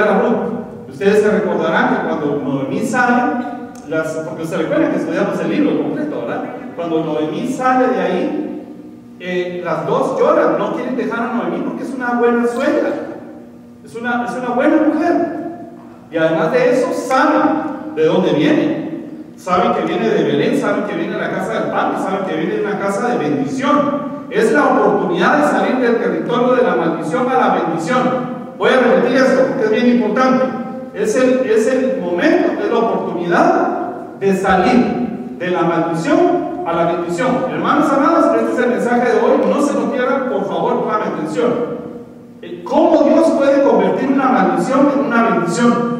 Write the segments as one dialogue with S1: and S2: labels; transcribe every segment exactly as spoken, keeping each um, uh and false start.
S1: a Ruth. Ustedes se recordarán que cuando Noemí sale, las, porque se recuerdan que estudiamos el libro completo, ¿verdad? Cuando Noemí sale de ahí, eh, las dos lloran, no quieren dejar a Noemí porque es una buena suegra, es una, es una buena mujer. Y además de eso, saben de dónde viene. Saben que viene de Belén, saben que viene de la casa del pan, saben que viene de una casa de bendición. Es la oportunidad de salir del territorio de la maldición a la bendición. Voy a repetir esto porque es bien importante. Es el, es el momento, es la oportunidad de salir de la maldición a la bendición. Hermanos amados, este es el mensaje de hoy. No se lo pierdan, por favor, pongan atención. ¿Cómo Dios puede convertir una maldición en una bendición?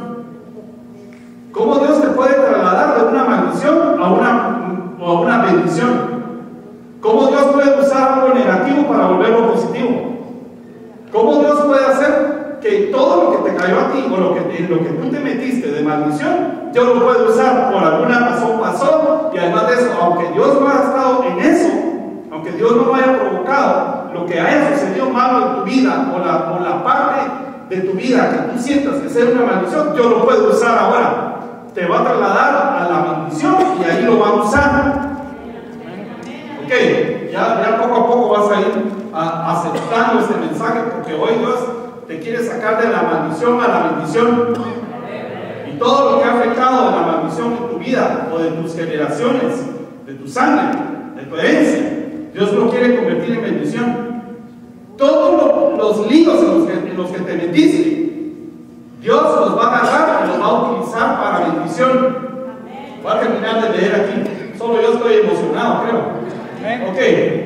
S1: ¿Cómo Dios te puede trasladar de una maldición a una, a una bendición? ¿Cómo Dios puede usar algo negativo para volverlo positivo? ¿Cómo Dios puede hacer que todo lo que te cayó a ti o lo que, en lo que tú te metiste de maldición, Dios lo puede usar por alguna razón pasó? Y además de eso, aunque Dios no haya estado en eso, aunque Dios no lo haya provocado, lo que haya sucedido malo en tu vida o la, o la parte de tu vida que tú sientas que sea una maldición, Dios lo puede usar ahora. Te va a trasladar a la bendición y ahí lo va a usar. Ok, ya, ya poco a poco vas a ir a, aceptando este mensaje, porque hoy Dios te quiere sacar de la maldición a la bendición. Y todo lo que ha afectado de la maldición en tu vida o de tus generaciones, de tu sangre, de tu herencia, Dios lo quiere convertir en bendición. Todos lo, los líos en los, que, en los que te metiste, Dios los va a agarrar y los va a utilizar para bendición. Voy a terminar de leer aquí. Solo yo estoy emocionado, creo. Ok.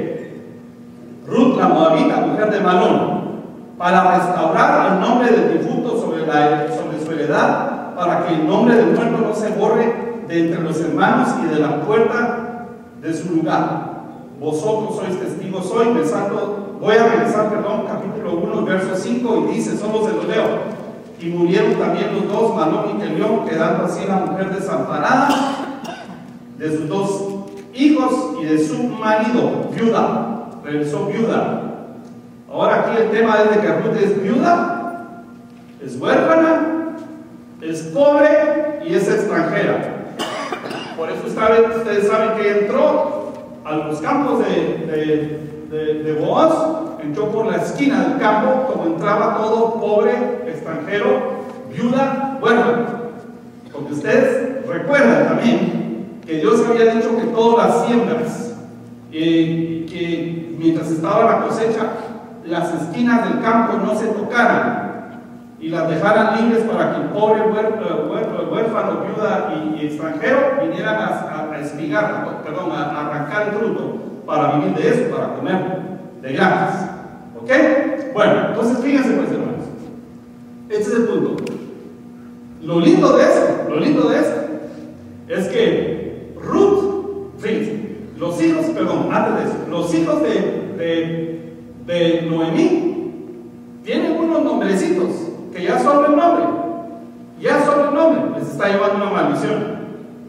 S1: Ruth la Moabita, mujer de Malón, para restaurar el nombre del difunto sobre, la, sobre su heredad, para que el nombre del muerto no se borre de entre los hermanos y de la puerta de su lugar. Vosotros sois testigos hoy. Pensando, voy a regresar, perdón, capítulo uno, verso cinco, y dice, solo se lo leo. Y murieron también los dos, Malón y Kelión, quedando así la mujer desamparada de sus dos hijos y de su marido, viuda. Regresó viuda. Ahora aquí el tema es de que Ruth es viuda, es huérfana, es pobre y es extranjera. Por eso ustedes saben que entró a los campos de, de, de, de Boaz, entró por la esquina del campo, como entraba todo pobre, extranjero, viuda, huérfana. Porque ustedes recuerdan también que Dios había dicho que todas las siembras, eh, que mientras estaba la cosecha, las esquinas del campo no se tocaran y las dejaran libres para que el pobre huérfano, huérfano viuda y, y extranjero vinieran a, a, a espigar, perdón, a, a arrancar el fruto para vivir de eso, para comer de gratis. ¿Ok? Bueno, entonces fíjense pues, hermanos, este es el punto. Lo lindo de esto, lo lindo de esto es que Ruth, fíjense, los hijos, perdón, antes de eso, los hijos de, de, de Noemí tienen unos nombrecitos que ya sobre el nombre, ya sobre el nombre les está llevando una maldición.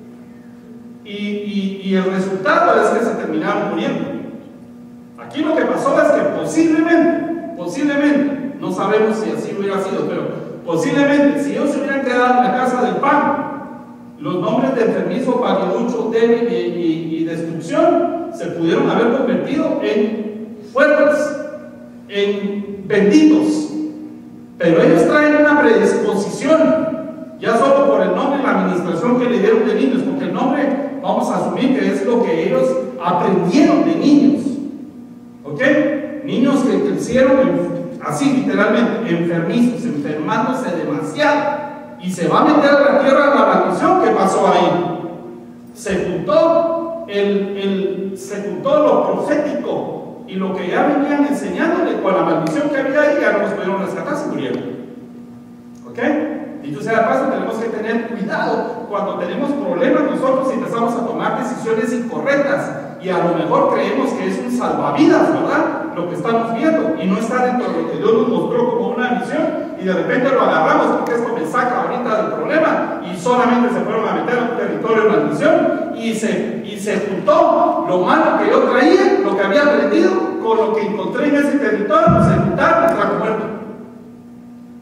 S1: Y, y, y el resultado es que se terminaron muriendo. Aquí lo que pasó es que posiblemente, posiblemente, no sabemos si así hubiera sido, pero posiblemente si ellos se hubieran quedado en la casa del pan, los nombres de enfermizo, paliducho, débil y, y, y destrucción se pudieron haber convertido en fuertes, en benditos. Pero ellos traen una predisposición, ya solo por el nombre y la administración que le dieron de niños, porque el nombre, vamos a asumir que es lo que ellos aprendieron de niños. ¿Ok? Niños que crecieron así literalmente, enfermizos, enfermándose demasiado. Y se va a meter a la tierra la maldición que pasó ahí. Se juntó, el, el, se juntó lo profético y lo que ya venían enseñándole con la maldición que había ahí, ya no los pudieron rescatar, se murieron. ¿Ok? Y tú sabes, paso, tenemos que tener cuidado cuando tenemos problemas nosotros y empezamos a tomar decisiones incorrectas. Y a lo mejor creemos que es un salvavidas, ¿verdad? Lo que estamos viendo, y no está dentro de lo que Dios nos mostró como una misión, y de repente lo agarramos porque esto me saca ahorita del problema, y solamente se fueron a meter en un territorio de maldición, y se, y se juntó lo malo que yo traía, lo que había aprendido, con lo que encontré en ese territorio, se juntaron y trajo muerto.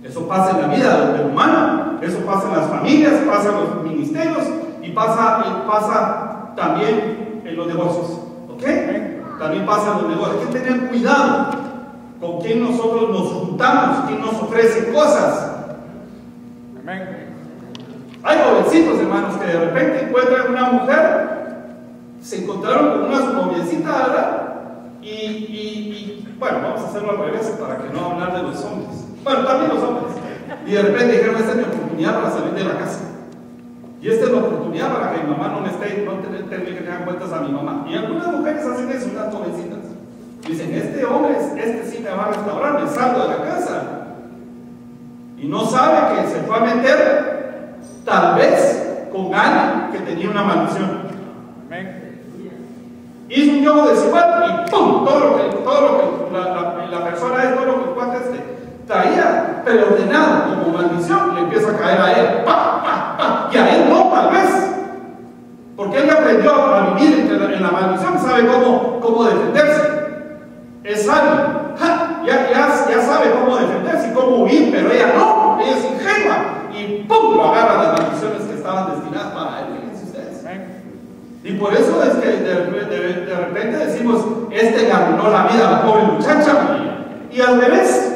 S1: Eso pasa en la vida del humano, eso pasa en las familias, pasa en los ministerios y pasa, pasa también en los negocios. ¿Ok? También pasa en los negocios. Hay que tener cuidado con quién nosotros nos juntamos, quién nos ofrece cosas.
S2: Amén.
S1: Hay jovencitos, hermanos, que de repente encuentran una mujer, se encontraron con una noviecita, ¿verdad? Y, y, y, bueno, vamos a hacerlo al revés para que no hablar de los hombres. Bueno, también los hombres. Y de repente dijeron, esta es mi oportunidad para salir de la casa. Y esta es la oportunidad para que mi mamá no me esté, no tenga que tener cuentas a mi mamá. Y algunas mujeres hacen eso, unas jovencitas. Dicen, este hombre, este sí me va a restaurar, me salgo de la casa. Y no sabe que se fue a meter, tal vez, con alguien que tenía una maldición.
S2: Amén.
S1: Hizo un yogo desigual y ¡pum! Todo lo que, todo lo que la, la, la persona es, todo lo que el cuate este traía preordenado como maldición, le empieza a caer a él. ¡Pa, pa, pa! Y a él no, tal vez. Porque él ya aprendió a vivir entre la, en la maldición, sabe cómo, cómo defenderse. Es sabio. ¡Ja! Ya, ya, ya sabe cómo defenderse y cómo huir, pero ella no, ella es ingenua. Y ¡pum! Lo agarra las maldiciones que estaban destinadas para él. Fíjense ustedes. Y por eso es que de, de, de repente decimos, este le arruinó la vida a la pobre muchacha. Y al revés.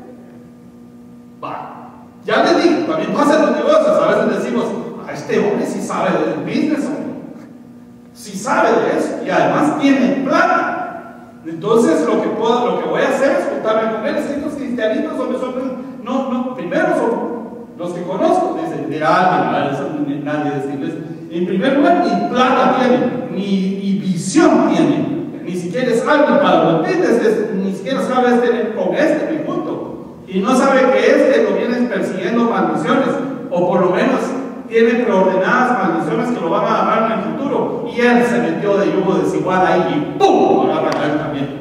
S1: Va. Ya les digo, también pasa en los negocios. A veces decimos, a este hombre sí sabe del business, hombre. Sí sabe de eso. Y además tiene plata. Entonces lo que, puedo, lo que voy a hacer es juntarme con él. Estos cristianitos son, son, no, no, primero son los que conozco, de, de alguien, nadie de esta iglesia. En primer lugar, ni plata tienen, ni, ni visión tienen, ni siquiera es alguien para los business, ni siquiera sabe este, con este me junto. Y no sabe que este lo viene persiguiendo maldiciones, o por lo menos tiene preordenadas maldiciones que lo van a agarrar en el futuro. Y él se metió de yugo desigual ahí y ¡pum! Lo agarra a él también.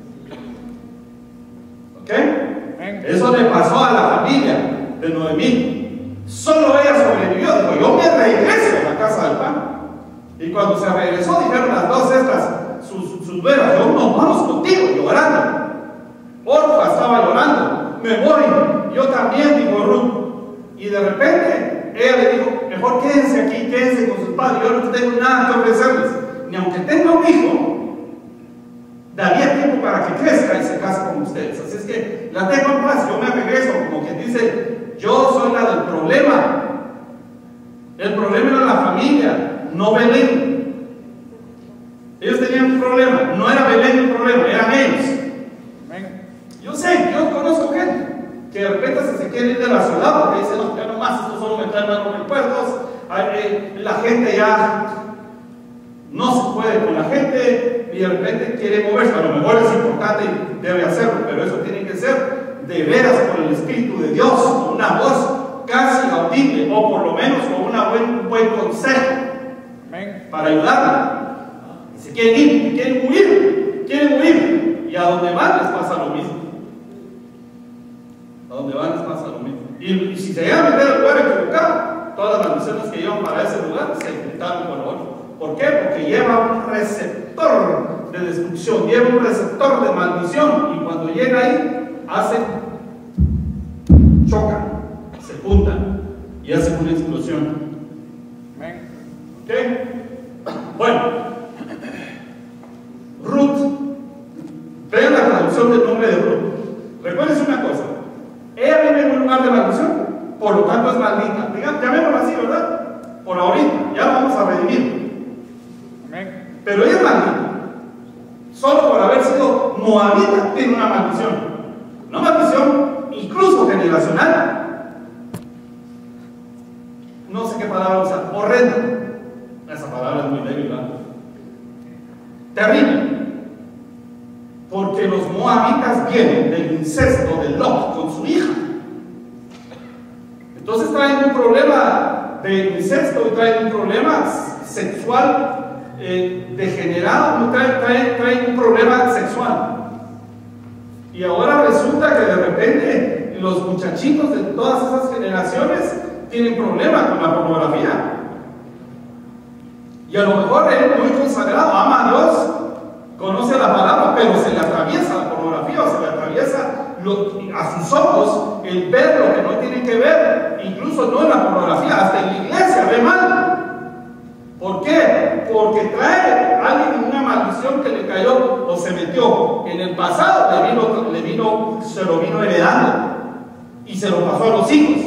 S1: ¿Ok? Eso le pasó a la familia de Noemí. Solo ella sobrevivió. Dijo, yo me regreso a la casa del pan. Y cuando se regresó, dijeron las dos estas, sus, sus nueras, yo nos vamos contigo, llorando. Orfa estaba llorando. Me voy. Yo también, dijo Ruth. Y de repente, ella le dijo, mejor quédense aquí, quédense con sus padres. Yo no tengo nada que ofrecerles. Ni aunque tenga un hijo, daría tiempo para que crezca y se case con ustedes. Así es que la tengo en paz. Yo me regreso, como quien dice, yo soy la del problema. El problema era la familia, no Belén. Ellos tenían un problema, no era Belén el problema, eran ellos. Yo sé, yo conozco gente que de repente se quiere ir de la ciudad porque dice, no, ya no más, esto solo me trae malos recuerdos. La gente ya no se puede con la gente y de repente quiere moverse. A lo mejor es importante y debe hacerlo, pero eso tiene que ser de veras por el Espíritu de Dios, con una voz casi audible, o por lo menos con una buen, un buen consejo. Amén. Para ayudarla. Si quieren ir, quieren huir, quieren huir, y a donde van les pasa lo mismo. A donde van les pasa lo mismo. Y, y si se llegan a meter al lugar equivocado, todas las maldiciones que llevan para ese lugar se juntaron con otro. ¿Por qué? Porque lleva un receptor de destrucción, lleva un receptor de maldición, y cuando llega ahí, hace, chocan, se juntan y hacen una explosión. ¿Ok? Bueno, Ruth, vean la traducción del nombre de Ruth. Recuérdense una cosa, ella vive en un lugar de maldición, por lo tanto es maldita. Digamos, llamémoslo así, ¿verdad? Por ahorita, ya vamos a redimir. Pero ella es maldita. Solo por haber sido moabita tiene una maldición. Una maldición incluso generacional. No sé qué palabra usar. Horrenda. Esa palabra es muy débil, ¿verdad? Terrible. Porque los moabitas vienen del incesto de Lot con su hija. Entonces traen un problema de incesto y traen un problema sexual eh, degenerado, no traen, traen, traen un problema sexual. Y ahora resulta que de repente los muchachitos de todas esas generaciones tienen problemas con la pornografía. Y a lo mejor él, muy consagrado, ama a Dios, conoce la palabra, pero se le atraviesa la pornografía, o se le atraviesa lo, a sus ojos el ver lo que no tiene que ver, incluso no en la pornografía, hasta en la iglesia ve mal. ¿Por qué? Porque trae a alguien una maldición que le cayó o se metió en el pasado, le vino, le vino, se lo vino heredando y se lo pasó a los hijos.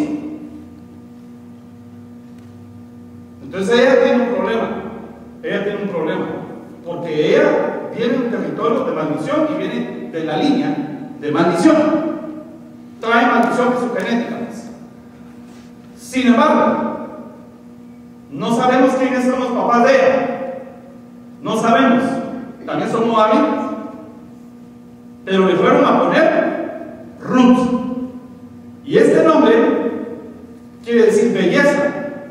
S1: Entonces ella tiene un problema, ella tiene un problema, porque ella viene de un territorio de maldición y viene de la línea de maldición. Trae maldición de su genética. Sin embargo, no sabemos quiénes son los papás de ella. No sabemos. También son moabitas. Pero le fueron a poner Ruth. Y este nombre quiere decir belleza.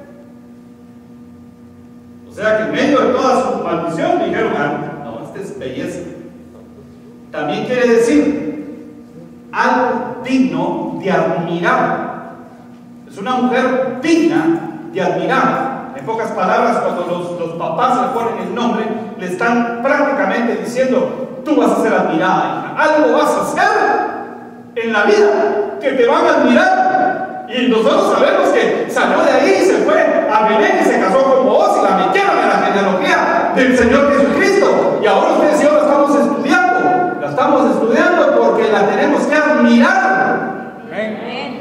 S1: O sea que en medio de toda su maldición dijeron, ah, no, este es belleza. También quiere decir algo digno de admirar. Es una mujer digna de admirar. En pocas palabras, cuando los, los papás le ponen el nombre, le están prácticamente diciendo, tú vas a ser admirada, hija. Algo vas a hacer en la vida que te van a admirar. Y nosotros sabemos que salió de ahí y se fue a Belén y se casó con vos y la metieron en la genealogía del Señor Jesucristo. Y ahora ustedes y yo la estamos estudiando. La estamos estudiando porque la tenemos que admirar.
S2: Amén.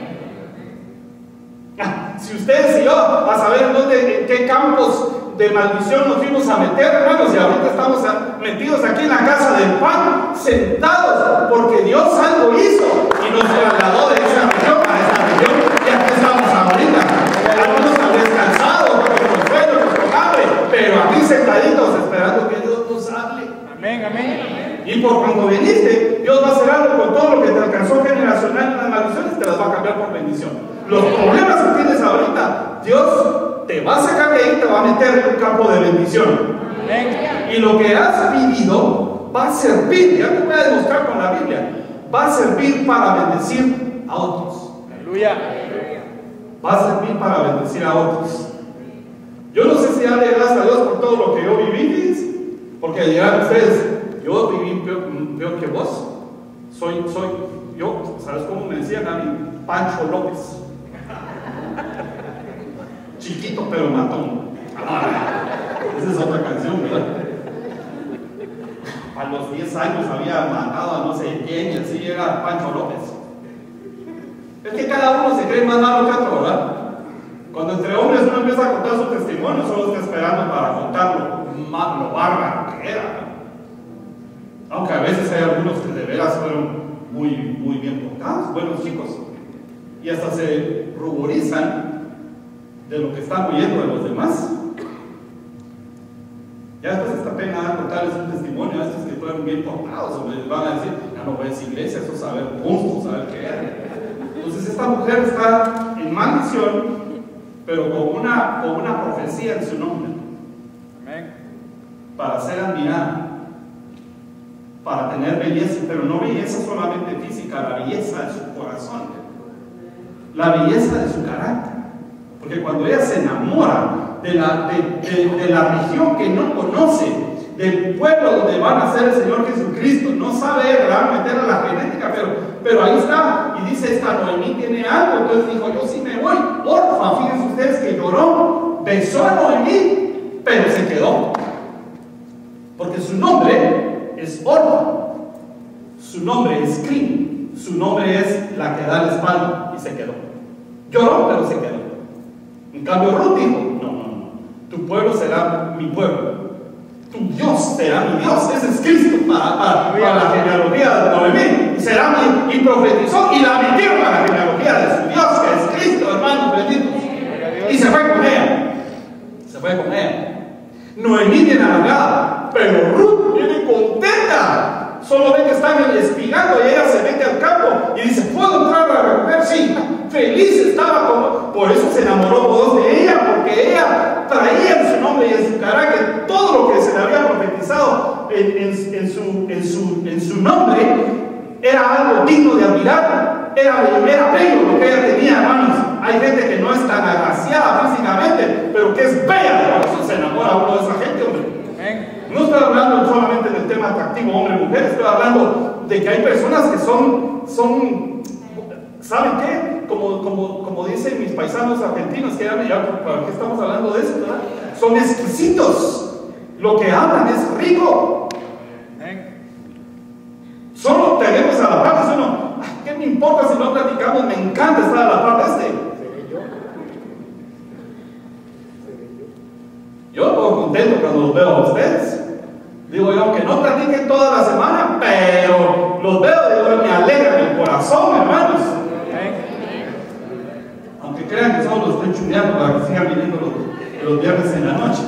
S1: Si ustedes y yo, a saber dónde, en qué campos de maldición nos fuimos a meter, hermanos, y ahorita estamos metidos aquí en la casa del pan, sentados, porque Dios algo hizo y nos trasladó de esa región a esa región, y aquí estamos ahorita. Algunos han descansado porque nos fueron, nos hambre, pero aquí sentaditos esperando que Dios nos hable.
S2: Amén, amén.
S1: Y por cuando viniste, Dios va a hacer algo con todo lo que te alcanzó generacional en las maldiciones, te las va a cambiar por bendición. Los problemas que tienes ahorita, Dios te va a sacar de ahí y te va a meter en un campo de bendición.
S2: Amén.
S1: Y lo que has vivido va a servir, ya te voy a demostrar con la Biblia, va a servir para bendecir a otros.
S2: Aleluya.
S1: Va a servir para bendecir a otros. Yo no sé si darle gracias a Dios por todo lo que yo viví, porque dirán ustedes, yo viví peor, peor que vos. Soy, soy, yo, ¿sabes cómo me decían a mí? Pancho López. Chiquito pero matón. Esa es otra canción, ¿verdad? A los diez años había matado a no sé quién y así era Pancho López. Es que cada uno se cree más malo que otro, ¿verdad? Cuando entre hombres uno empieza a contar su testimonio, solo está esperando para contar lo, lo bárbaro que era. Aunque a veces hay algunos que de veras fueron muy, muy bien portados, buenos chicos. Y hasta se ruborizan de lo que están oyendo de los demás. Ya después esta pena dar contarles un testimonio a estos que fueron bien portados, o les van a decir, ya no voy a esa iglesia, eso saber monstruos, saber qué era. Entonces esta mujer está en maldición, pero con una, con una profecía en su nombre.
S2: Amén.
S1: Para ser admirada, para tener belleza, pero no belleza solamente física, la belleza de su corazón, la belleza de su carácter. Porque cuando ella se enamora de la, de, de, de la región que no conoce, del pueblo donde va a nacer el Señor Jesucristo, no sabe, le va a meter a la genética, pero, pero ahí está, y dice, esta Noemí tiene algo. Entonces dijo, yo sí me voy, orfa. Fíjense ustedes que lloró, besó a Noemí, pero se quedó, porque su nombre es Orfa, su nombre es Crim, su nombre es la que da la espalda, y se quedó. Lloró, pero se quedó. En cambio Ruth dijo, no, no, no, tu pueblo será mi pueblo, tu Dios será mi Dios. Ese es Cristo para, para, para la genealogía de Noemí, y será mi, y profetizó y la metieron a la genealogía de su Dios, que es Cristo, hermanos benditos, y se fue con ella, se fue con ella. Noemí viene amargada, pero Ruth viene contenta. Solo ve que están en el espigado y ella se mete al campo y dice, ¿puedo entrar a recoger? Sí, feliz estaba, como, por eso se enamoró vos de ella, porque ella traía en su nombre y en su carácter todo lo que se le había profetizado en, en, en, su, en, su, en su nombre. Era algo digno de admirar, era, era bello lo que ella tenía, hermanos. Hay gente que no es tan agraciada físicamente, pero que es bella, por eso se enamora uno de esa gente, hombre. No estoy hablando solamente del tema atractivo hombre-mujer, estoy hablando de que hay personas que son, son ¿Saben qué? Como, como, como dicen mis paisanos argentinos, que ya, ya, ¿para qué estamos hablando de eso, verdad? Son exquisitos. Lo que hablan es rico. Solo tenemos a la par, eso no. ¿Qué me importa si no platicamos? Me encanta estar a la par de este. Yo estoy contento cuando los veo a ustedes. Digo yo, aunque no platiquen toda la semana, pero los veo, digo, me alegra el corazón, hermanos. Aunque crean que solo los estoy chuleando para que sigan viniendo los, los viernes en la noche.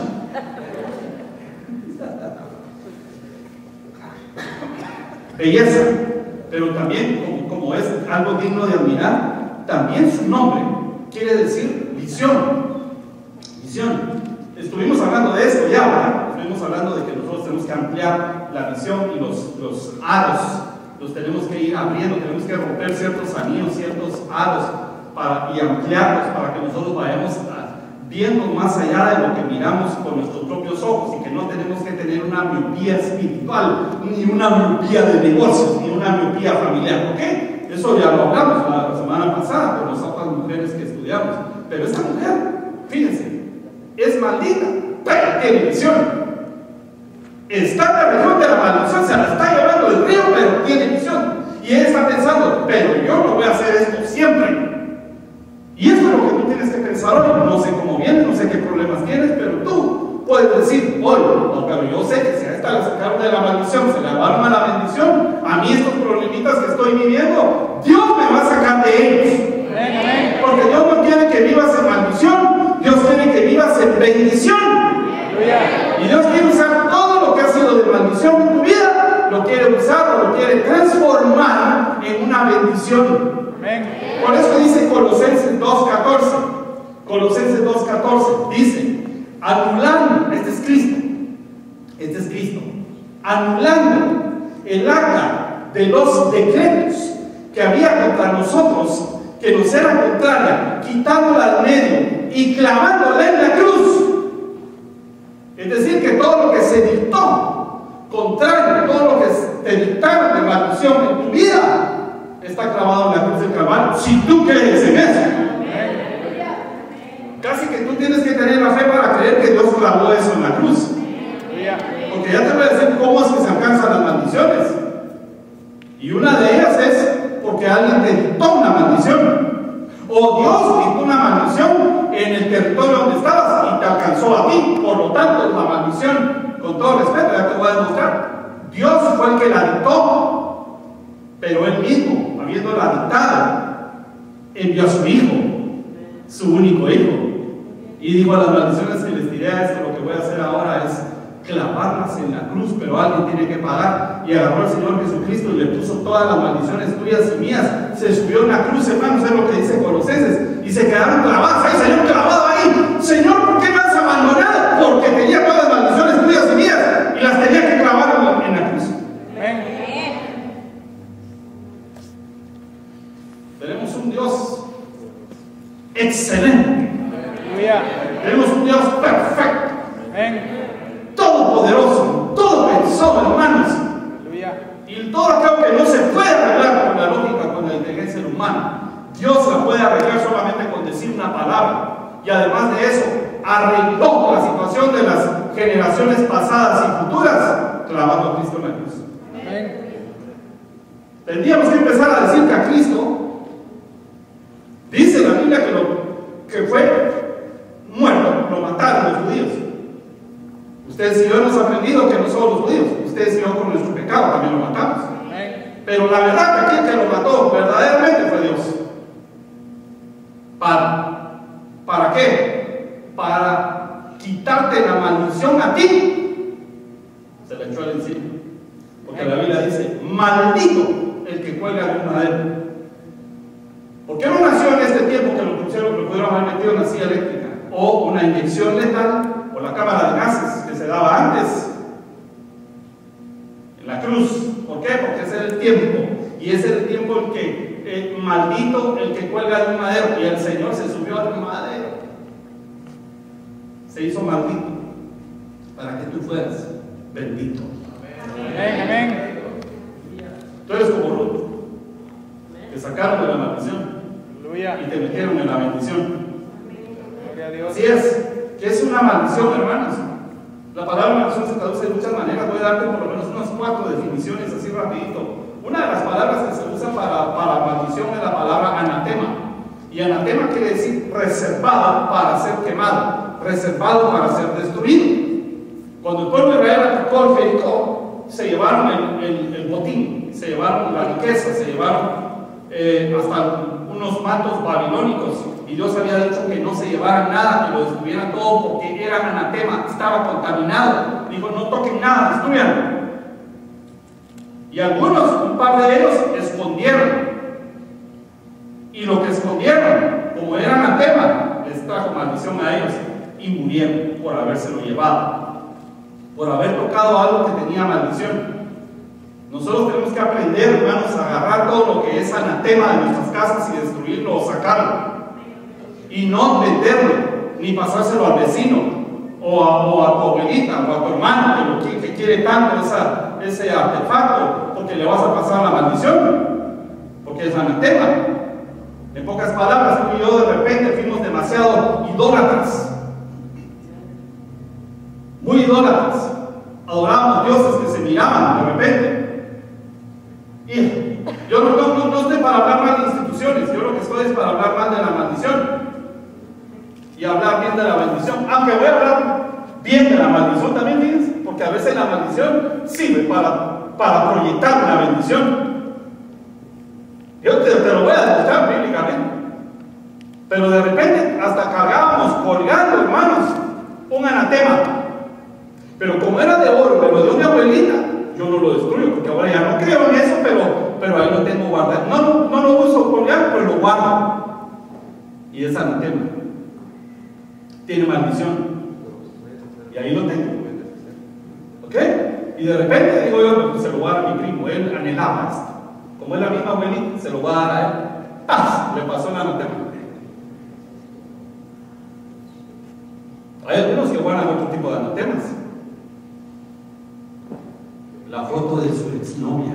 S1: Belleza, pero también como, como es algo digno de admirar, también su nombre quiere decir visión. Visión. Estuvimos hablando de esto ya, ¿verdad? Estuvimos hablando de que nosotros tenemos que ampliar la visión y los, los aros, los tenemos que ir abriendo, tenemos que romper ciertos anillos, ciertos aros para, y ampliarlos para que nosotros vayamos a, viendo más allá de lo que miramos con nuestros propios ojos y que no tenemos que tener una miopía espiritual, ni una miopía de negocios, ni una miopía familiar. ¿Por qué? Eso ya lo hablamos la semana pasada con las otras mujeres que estudiamos. Pero esta mujer, fíjense, es maldita, pero tiene visión. Está en la región de la maldición, se la está llevando el río, pero tiene visión. Y ella está pensando, pero yo no voy a hacer esto siempre. Y eso es lo que tú tienes que pensar hoy. No sé cómo vienes, no sé qué problemas tienes, pero tú puedes decir, hoy, no, pero yo sé que si a esta la sacaron de la maldición, se la llevaron a la bendición, a mí estos problemitas que estoy viviendo, Dios me va a sacar de ellos. Porque Dios no quiere que vivas en maldición, Dios quiere que vivas en bendición. Y Dios quiere usar todo lo que ha sido de maldición en tu vida, lo quiere usar o lo quiere transformar en una bendición. Por eso dice Colosenses dos catorce. Colosenses dos catorce dice, anulando, este es Cristo, este es Cristo, anulando el acta de los decretos que había contra nosotros, que nos era contraria, quitándola al medio y clavándola en la cruz. Es decir, que todo lo que se dictó contrario, todo lo que te dictaron de maldición en tu vida, está clavado en la cruz del Calvario, si tú crees en eso. Casi que tú tienes que tener la fe para creer que Dios clavó eso en la cruz. Porque ya te voy a decir cómo es que se alcanzan las maldiciones. Y una de ellas es porque alguien te dictó una maldición. O Dios dictó una maldición en el territorio donde estabas y te alcanzó a ti. Por lo tanto, la maldición, con todo respeto, ya te voy a demostrar, Dios fue el que la dictó, pero Él mismo, habiéndola dictado, envió a su Hijo, su único Hijo, y dijo: a las maldiciones que les diré a esto, lo que voy a hacer ahora es clavarlas en la cruz, pero alguien tiene que pagar. Y agarró al Señor Jesucristo y le puso todas las maldiciones tuyas y mías. Se subió en la cruz, hermanos, es lo que dice Colosenses, y se quedaron clavados ahí, Señor, clavado ahí. Señor, ¿por qué me has abandonado? Porque tenía todas las maldiciones tuyas y mías y las tenía que clavar en la cruz. Amén. Tenemos un Dios excelente. Aleluya. Tenemos un Dios perfecto. Amén. Todopoderoso, todo pensó, hermanos. Aleluya. Y todo aquello que no se puede arreglar con la lógica, con la inteligencia humana, Dios la puede arreglar solamente con decir una palabra. Y además de eso, arregló la situación de las generaciones pasadas y futuras, clavando a Cristo en la cruz. Amén. Tendríamos que empezar a decir que a Cristo, dice la Biblia que, lo, que fue muerto, lo mataron los judíos. Ustedes y yo hemos aprendido que no somos los judíos, ustedes y yo con nuestro pecado también lo matamos. Amén. Pero la verdad que aquel que lo mató verdaderamente fue Dios. ¿Para, ¿Para qué? Para quitarte la maldición a ti. Se la echó al encima. Porque la Biblia dice: maldito el que cuelga de un madero. ¿Por qué no nació en este tiempo que lo pusieron, que lo pudieron haber metido en la silla eléctrica? O una inyección letal, o la cámara de gases que se daba antes en la cruz. ¿Por qué? Porque ese era el tiempo, y ese era el tiempo en que eh, maldito el que cuelga de un madero, y el Señor se subió al madero, se hizo maldito para que tú fueras bendito. Amén. Amén. Tú eres como Ruth, que sacaron de la maldición. y te metieron en la bendición.
S2: Gloria a Dios.
S1: Así es, que es una maldición, hermanos. La palabra maldición se traduce de muchas maneras. Voy a darte por lo menos unas cuatro definiciones así rapidito. Una de las palabras que se usa para, para maldición es la palabra anatema. Y anatema quiere decir reservado para ser quemado, reservado para ser destruido. Cuando el pueblo de Israel atacó a Jericó, se llevaron el, el, el botín, se llevaron la riqueza, se llevaron eh, hasta unos mantos babilónicos. Y Dios había dicho que no se llevaran nada, que lo destruyeran todo porque era anatema, estaba contaminado. Dijo, no toquen nada, destruyan. Y algunos, un par de ellos, escondieron. Y lo que escondieron, como era anatema, les trajo maldición a ellos y murieron por habérselo llevado, por haber tocado algo que tenía maldición. Nosotros tenemos que aprender, hermanos, a agarrar todo lo que es anatema de nuestras casas y destruirlo o sacarlo. Y no venderlo, ni pasárselo al vecino, o a, o a tu abuelita, o a tu hermano, que, lo, que quiere tanto esa, ese artefacto, porque le vas a pasar la maldición, porque es anatema. En pocas palabras, tú y yo de repente fuimos demasiado idólatras, muy idólatras. Adorábamos dioses que se miraban de repente. Y yo no, no, no estoy para hablar mal de instituciones, yo lo que estoy es para hablar mal de la maldición y hablar bien de la bendición, aunque voy a hablar bien de la maldición también, fíjense, porque a veces la maldición sirve para, para proyectar una bendición. Yo te, te lo voy a demostrar bíblicamente. Pero de repente hasta cargábamos colgando, hermanos, un anatema. Pero como era de oro, me lo dio mi abuelita, yo no lo destruyo, porque ahora ya no creo en eso, pero, pero ahí lo tengo guardado. No, no, no lo uso colgando, pero lo guardo. Y es anatema. Tiene maldición. Y ahí lo tengo. ¿Ok? Y de repente digo yo, pues se lo voy a dar a mi primo, él anhelaba esto. Como es la misma abuelita, se lo va a dar a él. ¡Paz! Le pasó el anatema. Hay algunos que guardan otro tipo de anatemas. La foto de su exnovia.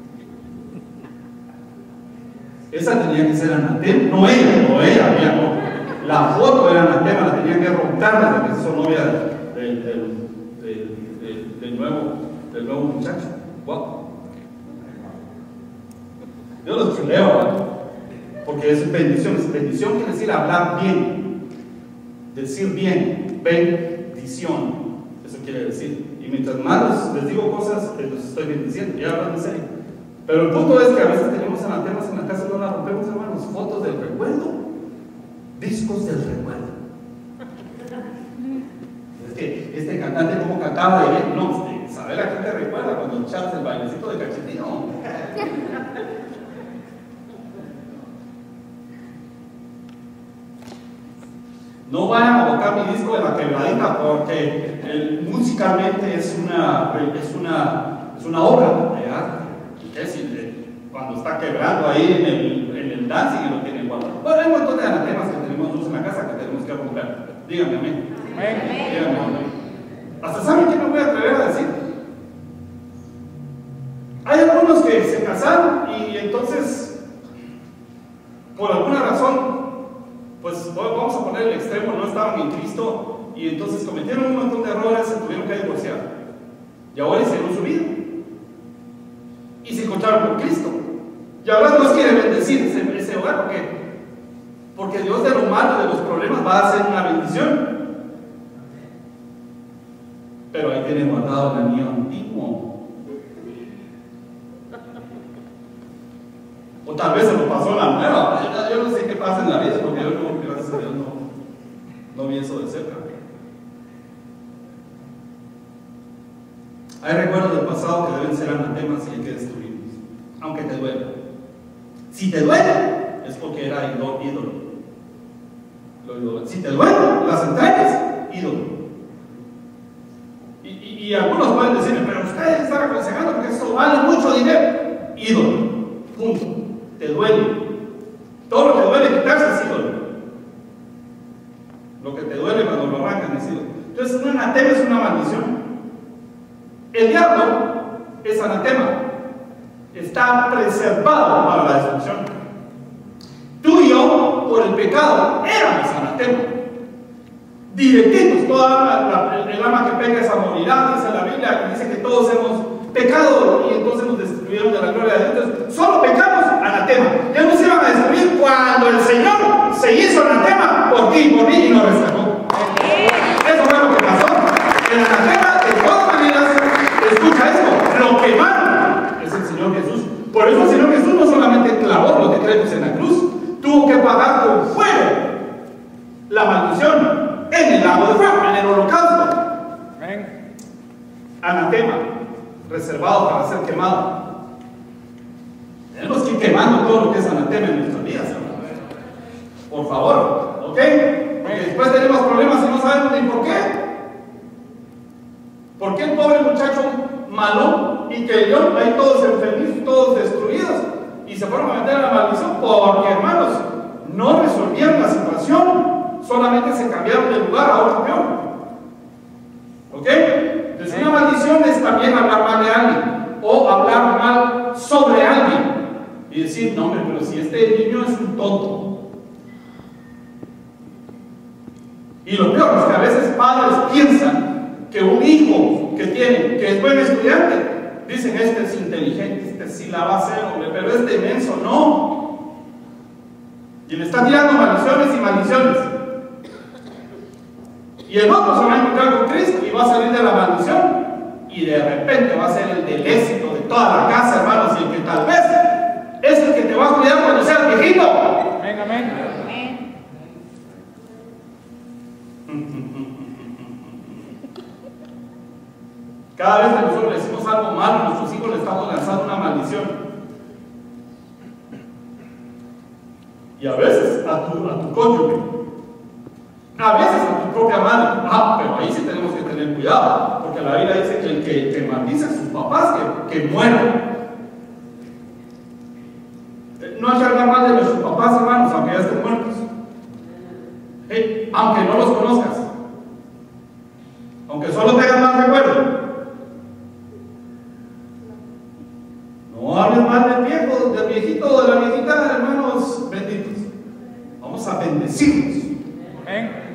S1: Esa tenía que ser anatema. No ella, no ella, ella no. La foto era anatema, la tenía que romper desde que se hizo novia del, del, del, del, del, nuevo, del nuevo muchacho. Wow. Yo los chuleo, ¿no? Porque es bendición. Bendición quiere decir hablar bien, decir bien, bendición. Eso quiere decir. Y mientras más les digo cosas, les estoy bendiciendo. Ya hablan en serio. Pero el punto es que a veces tenemos anatemas en la casa y no la rompemos, hermanos. Fotos del recuerdo. Discos del recuerdo. Es que este cantante como cantaba de bien, no, ¿sabe la gente recuerda cuando echabas el bailecito de cachetino? No vayan a botar mi disco de la quebradita porque el, musicalmente es una, es una, es una obra de arte. ¿Qué decir? Cuando está quebrando ahí en el, en el dancing y lo tienen guardado. Bueno, hay un montón de anatemas que tenemos nosotros en la casa que tenemos que romper. Díganme amén. Díganme amén. Hasta saben que me voy a atrever a decir. Hay algunos que se casaron y entonces, por alguna razón, pues vamos a poner el extremo, no estaban en Cristo y entonces cometieron un montón de errores, se tuvieron que divorciar. Y ahora hicieron su vida. Y se encontraron con Cristo. Y ahora Dios quiere bendecir ese, ese hogar porque, porque Dios de lo malo, de los problemas, va a hacer una bendición. Pero ahí tiene guardado el anillo antiguo. O tal vez se lo pasó la nueva. Yo, yo no sé qué pasa en la vida, porque yo no, gracias a Dios no, no vi eso de cerca. Hay recuerdos del pasado que deben ser anatemas y hay que destruirlos, aunque te duele. Si te duele, es porque era ídolo. ídolo. Si te duele, las entrañas, ídolo. Y, y, y algunos pueden decirme, pero ustedes están aconsejando porque eso vale mucho dinero. Ídolo. Punto. Te duele. Todo lo que duele quitarse es ídolo. Lo que te duele cuando lo arrancan es ídolo. Entonces, un anatema es una maldición. El diablo es anatema. Está preservado para la destrucción. Tú y yo por el pecado éramos anatema. Directitos, toda la, la, el, el alma que peca esa morirá, dice la Biblia, que dice que todos hemos pecado y entonces nos destruyeron de la gloria de Dios. Entonces, solo pecamos, anatema. Ya nos iban a destruir cuando el Señor se hizo anatema por ti y por mí y nos rescató. Eso fue lo que pasó. El anatema, de todas maneras, escucha esto, lo quemaron es el Señor Jesús. Por eso el Señor Jesús no solamente clavó los decretos en la cruz, tuvo que pagar con fuego la maldición en el lago de fuego, en el holocausto. Amén. Anatema, reservado para ser quemado. Tenemos que ir quemando todo lo que es anatema en nuestras vidas, hermano. Por favor, ¿ok? Porque después tenemos problemas y no sabemos ni por qué. ¿Por qué el pobre muchacho malo y que yo, ahí todos enfermos, todos destruidos, y se fueron a meter a la maldición? Porque, hermanos, no resolvieron la situación, solamente se cambiaron de lugar a otro peor. ¿Ok? Entonces, una maldición es también hablar mal de alguien o hablar mal sobre alguien y decir, no, hombre, pero si este niño es un tonto. Y lo peor es que a veces padres piensan que un hijo que tiene, que es buen estudiante, dicen, este es inteligente, este sí la va a hacer, hombre, pero es demenso. No. Y le está tirando maldiciones y maldiciones. Y el otro se va a encontrar con Cristo y va a salir de la maldición. Y de repente va a ser el del éxito de toda la casa, hermanos, y el que tal vez es el que te va a cuidar cuando seas viejito.
S2: Amén, amén.
S1: Cada vez que nosotros le decimos algo malo a nuestros hijos, le estamos lanzando una maldición. Y a veces a tu, a tu cónyuge, a veces a tu propia madre. Ah, pero ahí sí tenemos que tener cuidado, porque la Biblia dice que el que, que maldice a sus papás, que, que muera. No hay que hablar mal de nuestros papás, hermanos, aunque ya estén muertos. Eh, aunque no los conozcas, aunque solo tengas más recuerdo. No hables mal del viejo, del viejito o de la viejita, hermanos benditos. Vamos a bendecirlos.
S2: Amén.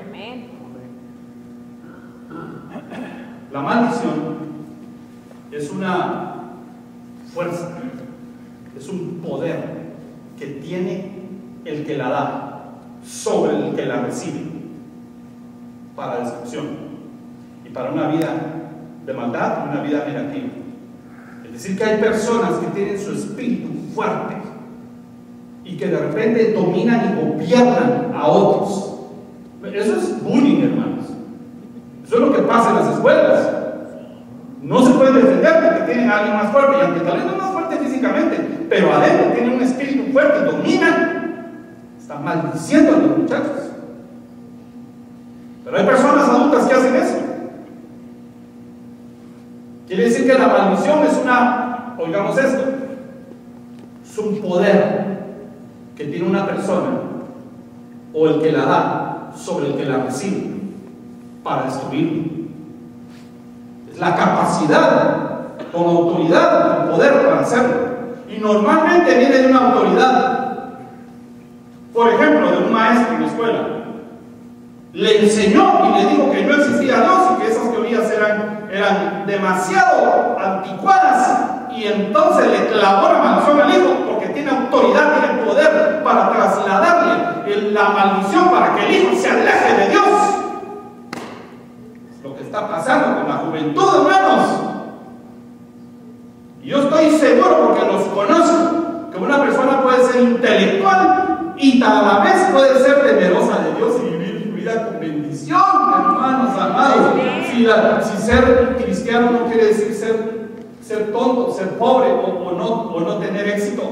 S1: La maldición es una fuerza, es un poder que tiene el que la da sobre el que la recibe para destrucción y para una vida de maldad, una vida negativa. Es decir, que hay personas que tienen su espíritu fuerte y que de repente dominan y gobiernan a otros. Eso es bullying, hermanos. Eso es lo que pasa en las escuelas. No se pueden defender porque tienen a alguien más fuerte, y aunque tal vez no es más fuerte físicamente, pero adentro tienen un espíritu fuerte, dominan, están maldiciendo a los muchachos. Pero hay personas adultas que hacen eso. Quiere decir que la maldición es una, oigamos esto, es un poder que tiene una persona o el que la da sobre el que la recibe para destruirlo. Es la capacidad con autoridad, con poder para hacerlo. Y normalmente viene de una autoridad. Por ejemplo, de un maestro en la escuela. Le enseñó y le dijo que no existía Dios y que esas teorías eran, eran demasiado anticuadas, y entonces le clavó la maldición al hijo porque tiene autoridad, tiene poder para trasladarle el, la maldición para que el hijo se aleje de Dios. Es lo que está pasando con la juventud, hermanos. Y yo estoy seguro, porque los conozco, que una persona puede ser intelectual y a la vez puede ser temerosa de Dios y vivir su vida con bendición, hermanos amados. Si, la, si ser cristiano no quiere decir ser, ser tonto, ser pobre o, o, no, o no tener éxito.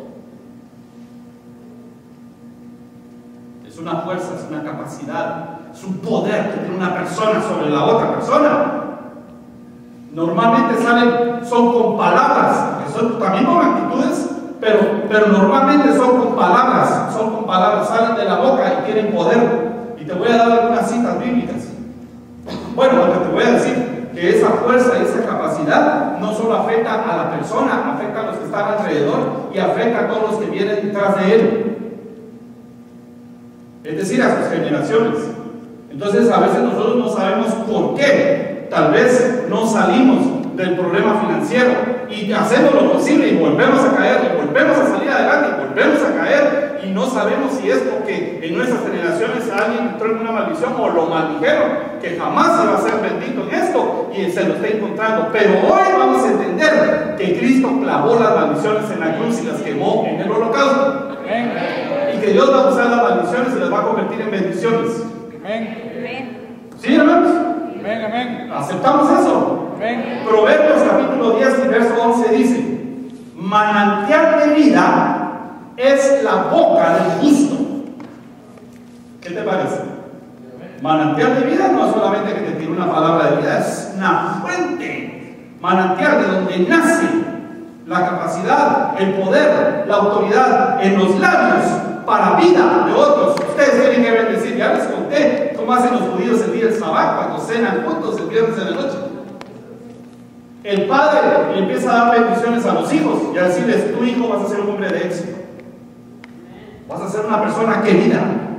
S1: Es una fuerza, es una capacidad, es un poder que tiene una persona sobre la otra persona. Normalmente salen, son con palabras, que son también con actitudes, pero, pero normalmente son con palabras, son con palabras, salen de la boca y tienen poder. Y te voy a dar algunas citas bíblicas. Bueno, lo que te voy a decir, que esa fuerza y esa capacidad no solo afecta a la persona, afecta a los que están alrededor y afecta a todos los que vienen detrás de él. es decir, a sus generaciones. Entonces a veces nosotros no sabemos por qué, tal vez no salimos del problema financiero y hacemos lo posible y volvemos a caer, y volvemos a salir adelante y volvemos a caer, y no sabemos si es porque en nuestras generaciones alguien entró en una maldición o lo maldijeron, que jamás se va a ser bendito en esto y se lo está encontrando. Pero hoy vamos a entender que Cristo clavó las maldiciones en la cruz y las quemó en el holocausto. Amén. Y que Dios va a usar las maldiciones y las va a convertir en bendiciones.
S2: Amén.
S1: ¿Sí, hermanos?
S2: Amén, amén.
S1: ¿Aceptamos eso?
S2: Amén.
S1: Proverbios capítulo diez y verso once dice: manantial de vida es la boca del justo. ¿Qué te parece? Manantial de vida no es solamente que te tiene una palabra de vida, es una fuente. Manantial de donde nace la capacidad, el poder, la autoridad en los labios para vida de otros. Ustedes tienen que bendecir. Ya les conté cómo hacen los judíos el día del sábado cuando cenan juntos el viernes en la noche. El padre le empieza a dar bendiciones a los hijos y a decirles: tu hijo vas a ser un hombre de éxito, vas a ser una persona querida,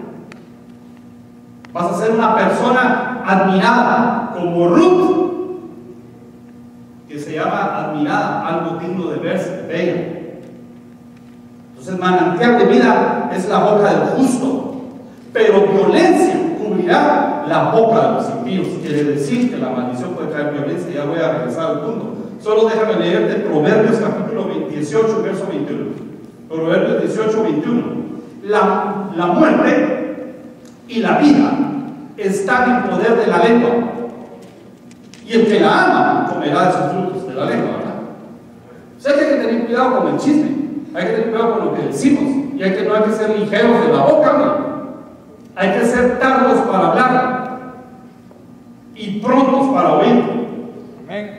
S1: vas a ser una persona admirada, como Ruth, que se llama admirada, algo digno de verse, bella. Entonces, manantial de vida es la boca del justo, pero violencia cubrirá la boca de los impíos. Quiere decir que la maldición puede traer violencia. Ya voy a regresar al punto. Solo déjame leerte Proverbios capítulo dieciocho, verso veintiuno. Proverbios dieciocho, veintiuno. La, la muerte y la vida están en poder de la lengua, y el que la ama comerá de sus frutos de la lengua, ¿verdad? O sea que hay que tener cuidado con el chisme, hay que tener cuidado con lo que decimos, y hay que, no hay que ser ligeros de la boca, ¿no? Hay que ser tardos para hablar y prontos para oír.
S2: Amén.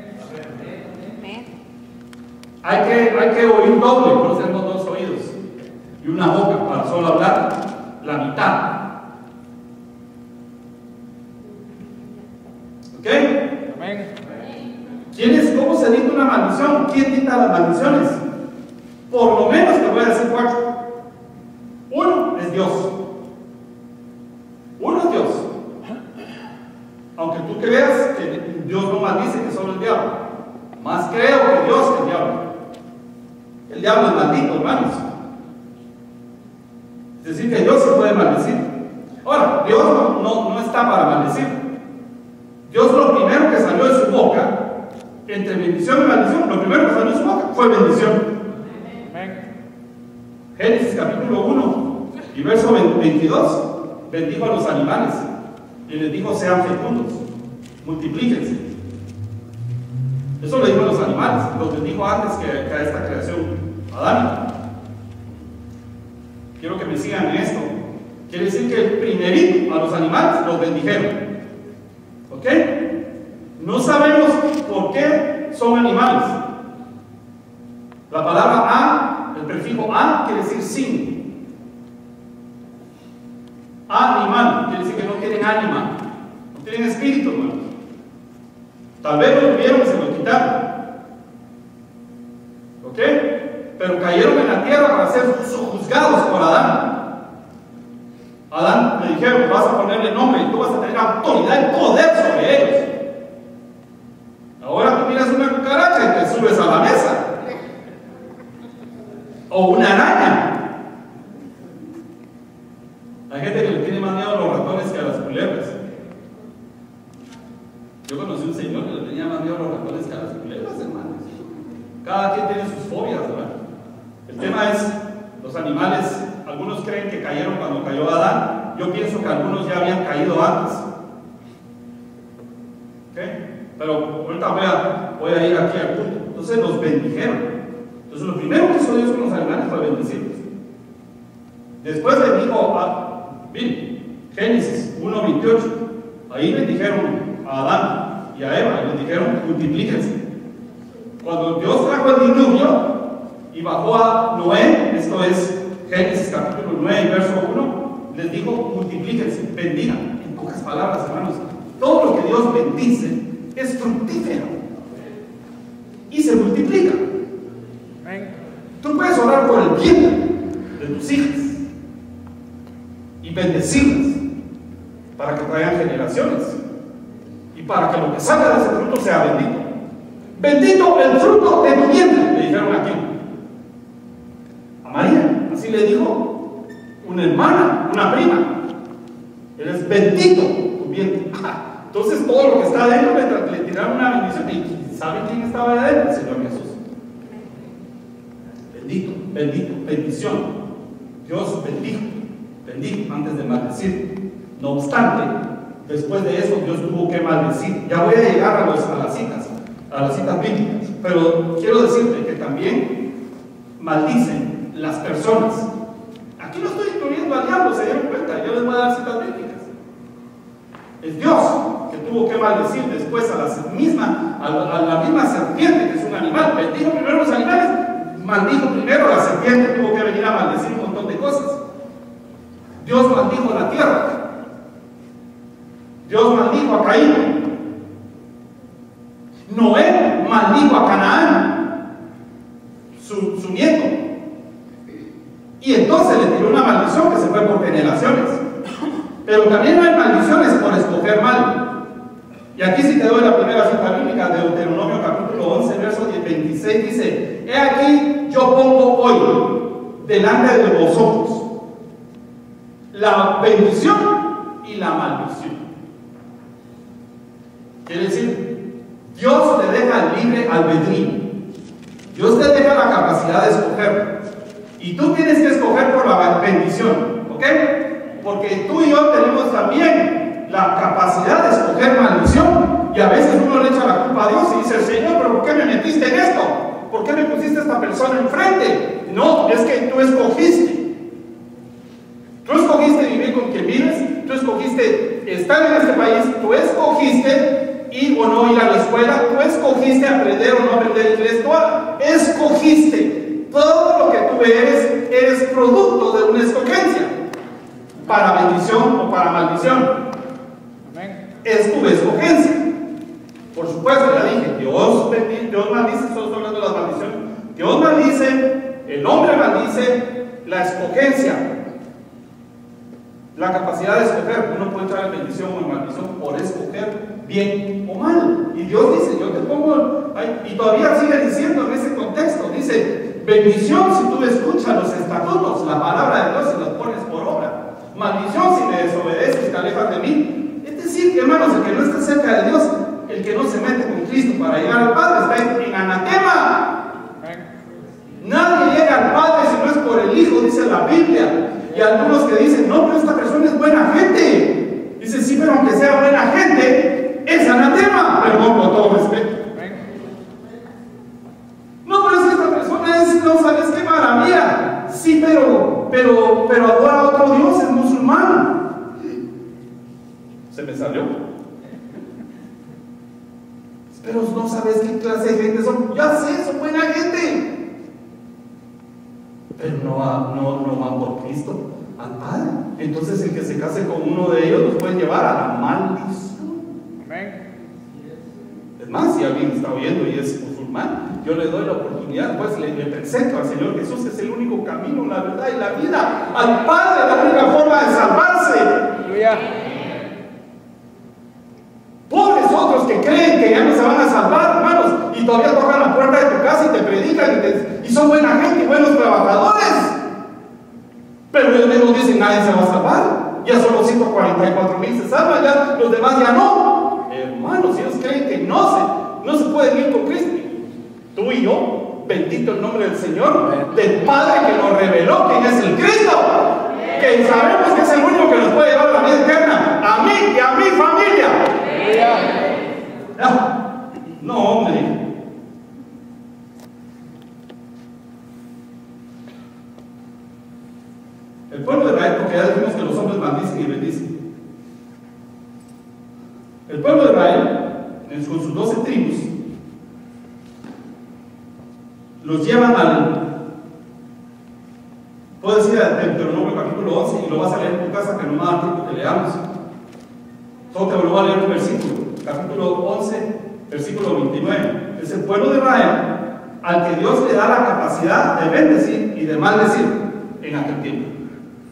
S1: Hay que, hay que oír doble, por eso tenemos dos oídos y una boca para solo hablar la mitad. ¿Ok?
S2: Amén.
S1: ¿Quién es? ¿Cómo se dicta una maldición? ¿Quién dicta las maldiciones? Por lo menos te voy a decir cuatro. Uno es Dios. Uno es Dios. Aunque tú creas que Dios no maldice, que solo el diablo. Más creo que Dios que el diablo. El diablo es maldito, hermanos. Es decir, que Dios se puede maldecir. Ahora, Dios no, no, no está para maldecir. Dios, lo primero que salió de su boca, entre bendición y maldición, lo primero que salió de su boca fue bendición.
S2: Amén.
S1: Génesis capítulo uno y verso veintidós, bendijo a los animales y les dijo: sean fecundos, multiplíquense. Eso le dijo a los animales, los bendijo antes que, que a esta creación adámica. Quiero que me sigan en esto. Quiere decir que el primerito a los animales los bendijeron. ¿Ok? No sabemos por qué son animales. La palabra a, el prefijo a, quiere decir sin. Animal, quiere decir que no tienen ánima, no tienen espíritu, hermanos. Tal vez lo tuvieron y se lo quitaron. ¿Ok? Pero cayeron en la tierra para ser juzgados por Adán. Adán le dijeron: vas a ponerle nombre y tú vas a tener autoridad y poder sobre ellos. Ahora tú miras una cucaracha y te subes a la mesa. O una araña. Hay gente que le tiene más miedo a los ratones que a las culebras. Yo conocí un señor que le tenía más miedo a los ratones que a las culebras, hermanos. Cada quien tiene sus fobias, ¿verdad? El tema es, los animales, algunos creen que cayeron cuando cayó Adán. Yo pienso que algunos ya habían caído antes. ¿Ok? Pero ahorita voy a, voy a ir aquí al punto. Entonces los bendijeron. Entonces lo primero que hizo Dios con los animales fue bendecirlos. Después bendijo a, bien, Génesis uno veintiocho. Ahí bendijeron a Adán y a Eva, y les dijeron: multiplíquense. Cuando Dios trajo el diluvio y bajó a Noé, esto es Génesis capítulo nueve y verso uno, les dijo: multiplíquense, bendigan. En pocas palabras, hermanos, todo lo que Dios bendice es fructífero y se multiplica. Tú puedes orar por el bien de tus hijas y bendecirlas para que traigan generaciones y para que lo que salga de ese fruto sea bendito. Bendito el fruto de tu vientre, le dijeron aquí a María. Así le dijo una hermana, una prima. Eres bendito tu vientre. Ah, entonces todo lo que está adentro le, le tiraron una bendición. ¿Y saben quién estaba adentro? El Señor Jesús. Bendito, bendito, bendición. Dios bendijo, bendijo antes de maldecir. No obstante, después de eso Dios tuvo que maldecir. Ya voy a llegar a, los, a las citas, a las citas bíblicas, pero quiero decirte que también maldicen las personas. Aquí no estoy incluyendo al diablo, se dieron cuenta, yo les voy a dar citas bíblicas. Es Dios que tuvo que maldecir después a la misma, a la, a la misma serpiente, que es un animal. Bendijo primero los animales, maldijo primero la serpiente, tuvo que venir a maldecir un montón de cosas. Dios maldijo la tierra. Dios maldijo a Caín. Noé maldijo a Canaán, su, su nieto. Y entonces le tiró una maldición que se fue por generaciones. Pero también hay maldiciones por escoger mal. Y aquí sí te doy la primera cita bíblica de Deuteronomio capítulo once, verso veintiséis, dice: he aquí yo pongo hoy delante de vosotros la bendición y la maldición. Quiere decir, Dios te deja libre albedrío. Dios te deja la capacidad de escoger. Y tú tienes que escoger por la bendición, ¿ok? Porque tú y yo tenemos también la capacidad de escoger maldición. Y a veces uno le echa la culpa a Dios y dice: Señor, ¿pero por qué me metiste en esto? ¿Por qué me pusiste a esta persona enfrente? No, es que tú escogiste. Tú escogiste vivir con quien vives. Tú escogiste estar en este país. Tú escogiste ir o no ir a la escuela. Tú escogiste aprender o no aprender inglés. Tú escogiste. Todo lo que tú eres, eres producto de una escogencia. Para bendición o para maldición. Amén. Es tu escogencia. Por supuesto, ya dije, Dios, Dios maldice, solo estoy hablando de las maldiciones. Dios maldice, el hombre maldice, la escogencia, la capacidad de escoger. Uno puede entrar en bendición o en maldición por escoger bien o mal. Y Dios dice: yo te pongo, y todavía sigue diciendo en ese contexto, dice: bendición si tú escuchas los estatutos, la palabra de Dios, y los pones por obra. Maldición si me desobedeces y te alejas de mí. Es decir, hermanos, el que no está cerca de Dios, el que no se mete con Cristo para llegar al Padre, está en anatema. Nadie llega al Padre si no es por el Hijo, dice la Biblia. Y algunos que dicen: no, pero esta persona es buena gente. Dice: sí, pero aunque sea buena gente, es anatema. Perdón, con todo respeto. No, pero si esta persona es, no sabes qué maravilla. Sí, pero, pero, pero adora a otro Dios, es musulmán. Se me salió. Pero no sabes qué clase de gente son. Ya sé, son buena gente. Pero no, va, no, no van por Cristo al Padre. Entonces el que se case con uno de ellos los puede llevar a la maldición. Amén. Es más, si alguien está oyendo y es musulmán, yo le doy la oportunidad, pues le, le presento al Señor Jesús, que es el único camino, la verdad y la vida, al Padre, la única forma de salvarse. Aleluya. Pobres otros que creen que ya no se van a salvar, hermanos, y todavía tocan la puerta de tu casa y te predican y, te, y son buena gente y buenos trabajadores. Pero ellos mismos dicen: nadie se va a salvar. Ya solo ciento cuarenta y cuatro mil se salvan, ya los demás ya no. Hermanos, ellos creen que no se, no se pueden ir con Cristo. Tú y yo, bendito el nombre del Señor, del Padre que nos reveló quién es el Cristo, que sabemos que es el único que nos puede llevar a la vida eterna, a mí y a mi familia. No, no, hombre. El pueblo de Israel, porque ya dijimos que los hombres maldicen y bendicen. El pueblo de Israel, con sus doce tribus, los llevan al. Puedes ir a Deuteronomio capítulo once y lo vas a leer en tu casa, que no me da tiempo que leamos. Solo te lo voy a leer un versículo. Capítulo once, versículo veintinueve. Es el pueblo de Israel al que Dios le da la capacidad de bendecir y de maldecir en aquel tiempo.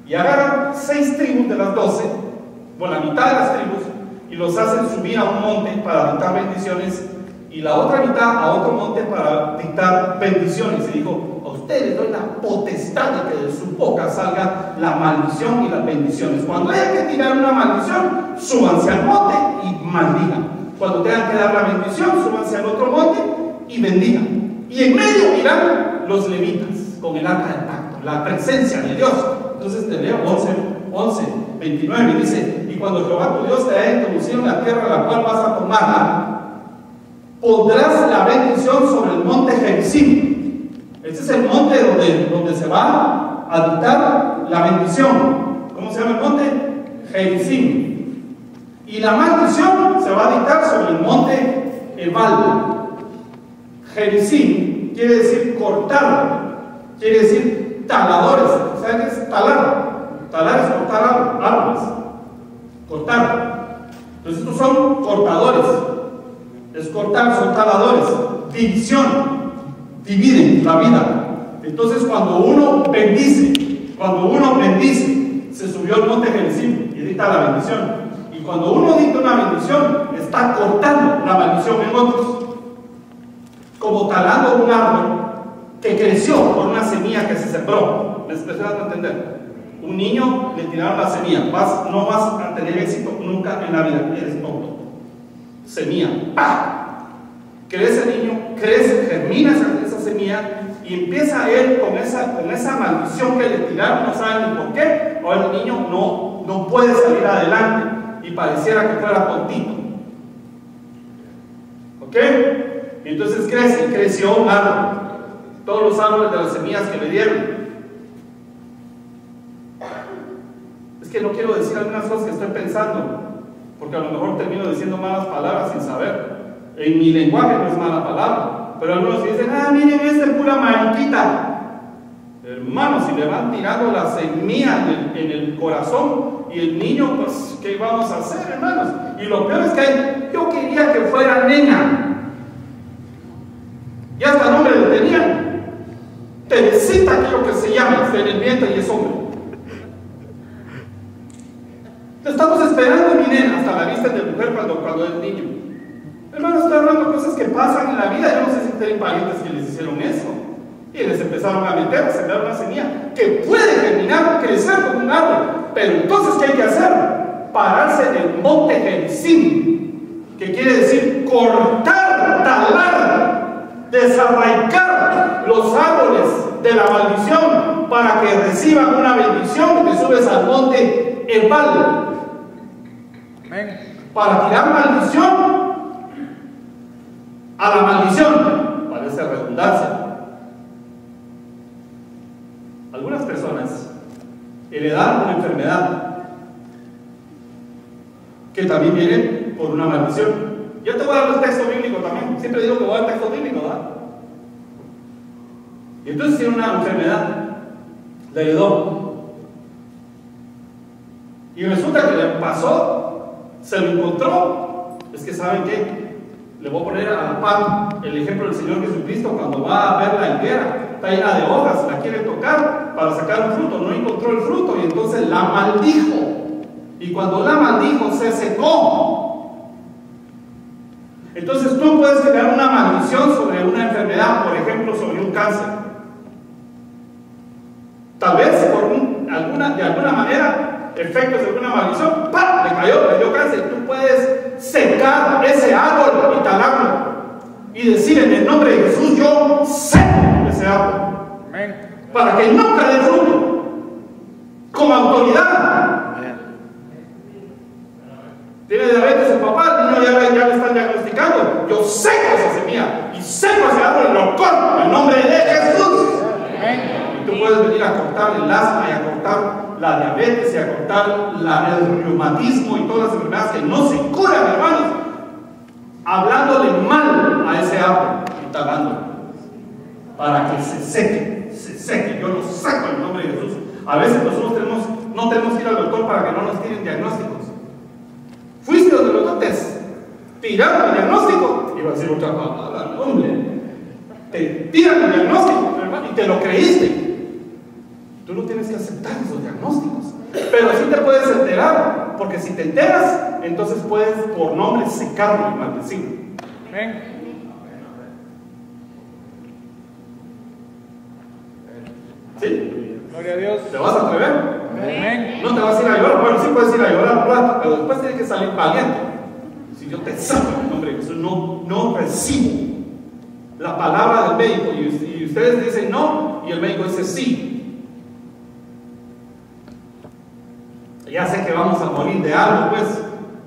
S1: Y agarran seis tribus de las doce, o la mitad de las tribus, y los hacen subir a un monte para dictar bendiciones, y la otra mitad a otro monte para dictar bendiciones. Y dijo: a ustedes les doy la potestad de que de su boca salga la maldición y las bendiciones. Cuando haya que tirar una maldición, súbanse al monte y maldigan. Cuando tengan que dar la bendición, súbanse al otro monte y bendigan. Y en medio irán los levitas con el arca del pacto, la presencia de Dios. Entonces te leo once, once, veintinueve, y dice: y cuando Jehová tu Dios te haya introducido en la tierra la cual vas a tomarla, pondrás la bendición sobre el monte Gerizim. Este es el monte donde, donde se va a dictar la bendición. ¿Cómo se llama el monte? Gerizim. Y la maldición se va a dictar sobre el monte Ebal. Gerizim quiere decir cortar, quiere decir taladores. ¿Saben qué es talar? Talar es cortar árboles. Cortar. Entonces estos son cortadores. Es cortar, son taladores. División. Dividen la vida. Entonces cuando uno bendice, cuando uno bendice, se subió al monte Gerizim y dicta la bendición. Y cuando uno dicta una bendición, está cortando la maldición en otros. Como talando un árbol que creció por una semilla que se sembró. ¿Me estoy dando a entender? Un niño le tiraron la semilla. Vas, no vas a tener éxito nunca en la vida. Eres tonto. Semilla. ¡Pah! Crece el niño, crece, germina esa, esa semilla y empieza él con esa, con esa maldición que le tiraron. No saben ni por qué. Ahora el niño no, no puede salir adelante y pareciera que fuera tontito. ¿Ok? Y entonces crece, y creció un árbol. Todos los árboles de las semillas que le dieron. Es que no quiero decir algunas cosas que estoy pensando, porque a lo mejor termino diciendo malas palabras sin saber. En mi lenguaje no es mala palabra, pero algunos dicen: ah, miren, esta es pura mariquita. Hermanos, si le van tirando la semilla en el, en el corazón y el niño, pues, ¿qué vamos a hacer, hermanos? Y lo peor es que yo quería que fuera nena. Y hasta nombre le tenían. Teresita, quiero que se llame, está en el vientre y es hombre. Estamos esperando, miren, hasta la vista de mujer cuando, cuando es niño. Hermanos, estoy hablando de cosas que pasan en la vida. Yo no sé si tienen parientes que les hicieron eso. Y les empezaron a meter, a sembrar una semilla que puede germinar, crecer como un árbol. Pero entonces, ¿qué hay que hacer? Pararse en el monte Gerizim, que quiere decir cortar, talar, desarraigar los árboles de la maldición para que reciban una bendición. Te subes al monte Ebal para tirar maldición a la maldición. Parece redundancia. Algunas personas heredaron una enfermedad que también viene por una maldición. Yo te voy a dar el texto bíblico también. Siempre digo que voy a dar el texto bíblico, ¿verdad? Y entonces tiene una enfermedad, la heredó. Y resulta que le pasó, se lo encontró. Es que, ¿saben qué? Le voy a poner a la par el ejemplo del Señor Jesucristo cuando va a ver la higuera. Está llena de hojas, la quiere tocar para sacar un fruto, no encontró el fruto y entonces la maldijo. Y cuando la maldijo, se secó. Entonces tú puedes crear una maldición sobre una enfermedad, por ejemplo, sobre un cáncer. Tal vez por un, alguna, de alguna manera, efectos de alguna maldición, ¡pam!, le cayó, le dio cáncer. Tú puedes secar ese árbol y talarlo y decir: en el nombre de Jesús, yo seco ese árbol. Amén. Para que nunca dé fruto, con autoridad. Amén. Tiene diabetes el papá, el niño ya, ya le están diagnosticando. Yo seco esa semilla y seco ese árbol y lo corto en el nombre de Jesús. Amén. Y tú puedes venir a cortar el asma y a cortar la diabetes y a cortar la, el reumatismo y todas las enfermedades que no se curan, hermanos, hablándole mal a ese árbol y talándolo para que se seque, se seque. Yo lo saco en el nombre de Jesús. A veces nosotros tenemos, no tenemos que ir al doctor para que no nos tiren diagnósticos. Fuiste donde los doctores tiraron el diagnóstico, iba a decir otra palabra, hombre, te tiran el diagnóstico, hermano, y te lo creíste. Tú no tienes que aceptar esos diagnósticos, pero sí te puedes enterar, porque si te enteras, entonces puedes por nombre secarlo y maldecirlo.
S2: Amén.
S1: ¿Sí?
S2: Gloria a Dios.
S1: ¿Te vas a atrever?
S2: Amén.
S1: No te vas a ir a llorar. Bueno, sí puedes ir a llorar un rato, pero después tienes que salir valiente. Si yo te saco en el nombre de Jesús, no, no recibo la palabra del médico y, y ustedes dicen no y el médico dice sí. Ya sé que vamos a morir de algo, pues.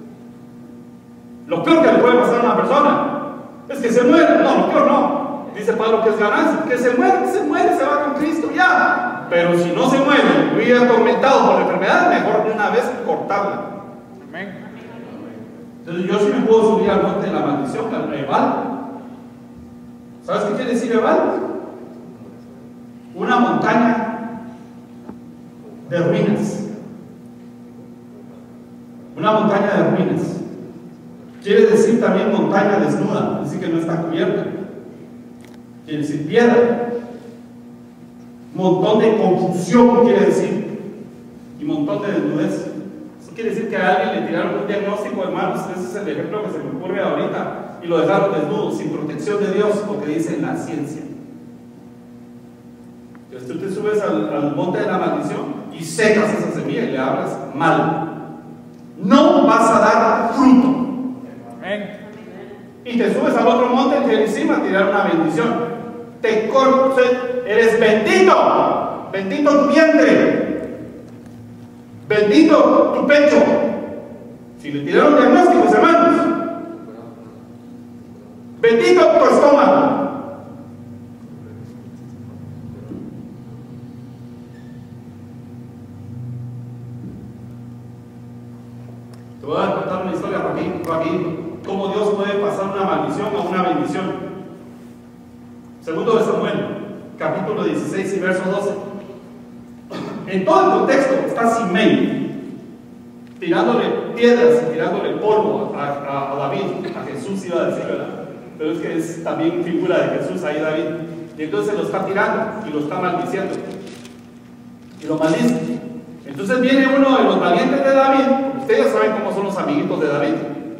S1: Lo peor que le puede pasar a una persona es que se muere. No, lo peor no. Dice Pablo que es ganancia. Que se muere, que se muere, se va con Cristo ya. Pero si no se muere, vive atormentado por la enfermedad, mejor de una vez cortarla.
S2: Amén.
S1: Entonces yo sí me puedo subir al monte de la maldición, al Ebal. ¿Sabes qué quiere decir Ebal? Una montaña de ruinas. Una montaña de ruinas. Quiere decir también montaña desnuda, es decir, que no está cubierta. Quiere decir piedra. Montón de confusión, quiere decir. Y montón de desnudez. Eso quiere decir que a alguien le tiraron un diagnóstico, hermanos. Ese es el ejemplo que se me ocurre ahorita. Y lo dejaron desnudo, sin protección de Dios, porque dice en la ciencia. Entonces tú te subes al, al monte de la maldición y secas esa semilla y le hablas mal. No vas a dar fruto.
S2: Amén.
S1: Y te subes al otro monte que encima a tirar una bendición. Te corto, eres bendito. Bendito tu vientre. Bendito tu pecho. Si le tiraron diagnósticos, hermanos. Bendito tu estómago. Te voy a contar una historia rapidito, rapidito. Cómo Dios puede pasar una maldición a una bendición. Segundo de Samuel, capítulo dieciséis y verso doce. En todo el contexto está Simei tirándole piedras y tirándole polvo a, a, a David, a Jesús iba a decir, ¿verdad? Pero es que es también figura de Jesús ahí David. Y entonces lo está tirando y lo está maldiciendo. Y lo maldice. Entonces viene uno de los valientes de David. Ustedes ya saben cómo son los amiguitos de David.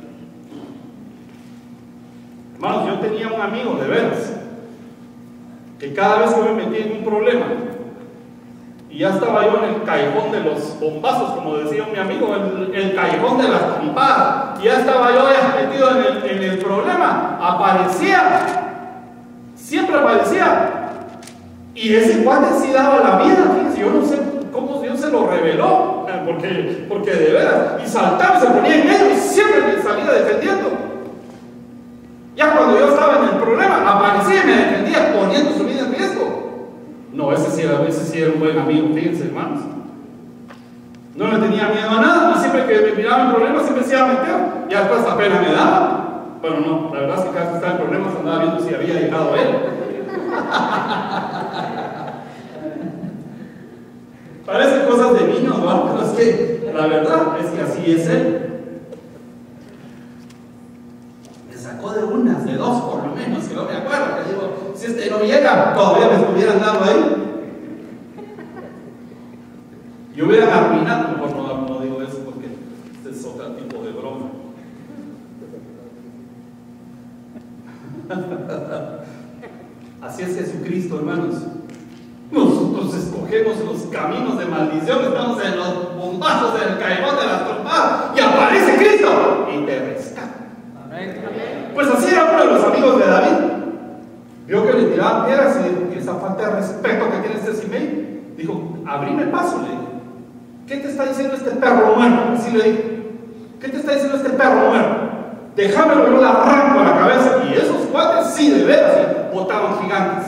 S1: Hermanos, yo tenía un amigo de veras que cada vez que me metía en un problema y ya estaba yo en el callejón de los bombazos, como decía mi amigo, el, el callejón de las trompadas, y ya estaba yo ya metido en el, en el problema, aparecía, siempre aparecía, y ese cuate sí daba la vida. Fíjense, yo no sé cómo Dios se lo reveló, porque, porque de veras, y saltaba y se ponía en medio y siempre me salía defendiendo. Ya cuando yo estaba en el problema, aparecía y me defendía poniendo su vida en riesgo. No, ese sí era, ese sí era un buen amigo, fíjense, hermanos. No le tenía miedo a nada, y siempre que me miraba en problemas siempre se iba a meter. Y después hasta pena me daba. Pero no, la verdad es que cada vez que estaba en problemas andaba viendo si había llegado él. Parecen cosas de niños, ¿no? Pero es que la verdad es que así es él. Sacó de unas, de dos por lo menos, que no me acuerdo, que digo, si este no llega, todavía me estuvieran dando ahí. Yo hubiera arruinado, mejor no, no digo eso porque este es otro tipo de broma. Así es Jesucristo, hermanos. Nosotros escogemos los caminos de maldición, estamos en los bombazos del callejón de las trompadas y aparece Cristo y te rescata. Pues así era uno de los amigos de David. Vio que le tiraban piedras y esa falta de respeto que tiene este Simei. Dijo, abrime el paso, le dijo. ¿Qué te está diciendo este perro muerto? Así le dijo. ¿Qué te está diciendo este perro muerto? Déjamelo, yo le arranco a la cabeza. Y esos cuates sí, de veras, botaban gigantes.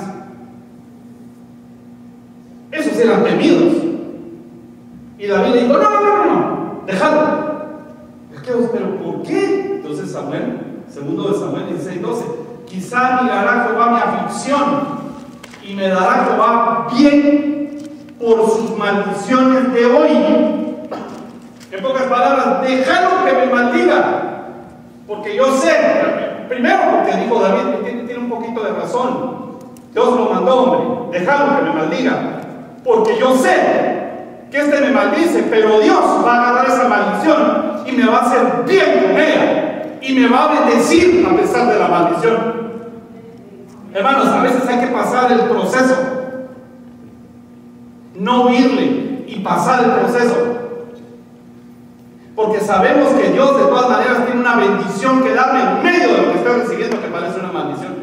S1: Esos eran temidos. Y David le dijo, no, no, no, no, déjalo. Pero ¿por qué? Entonces Samuel, segundo de Samuel dieciséis doce, quizá mirará Jehová mi aflicción y me dará Jehová bien por sus maldiciones de hoy. En pocas palabras, déjalo que me maldiga, porque yo sé, primero porque dijo David, tiene, tiene un poquito de razón, Dios lo mandó, hombre, déjalo que me maldiga. porque yo sé que este me maldice, pero Dios va a agarrar esa maldición y me va a hacer bien con ella y me va a bendecir a pesar de la maldición. Hermanos, a veces hay que pasar el proceso, no huirle y pasar el proceso, porque sabemos que Dios de todas maneras tiene una bendición que darme en medio de lo que estoy recibiendo, que parece una maldición.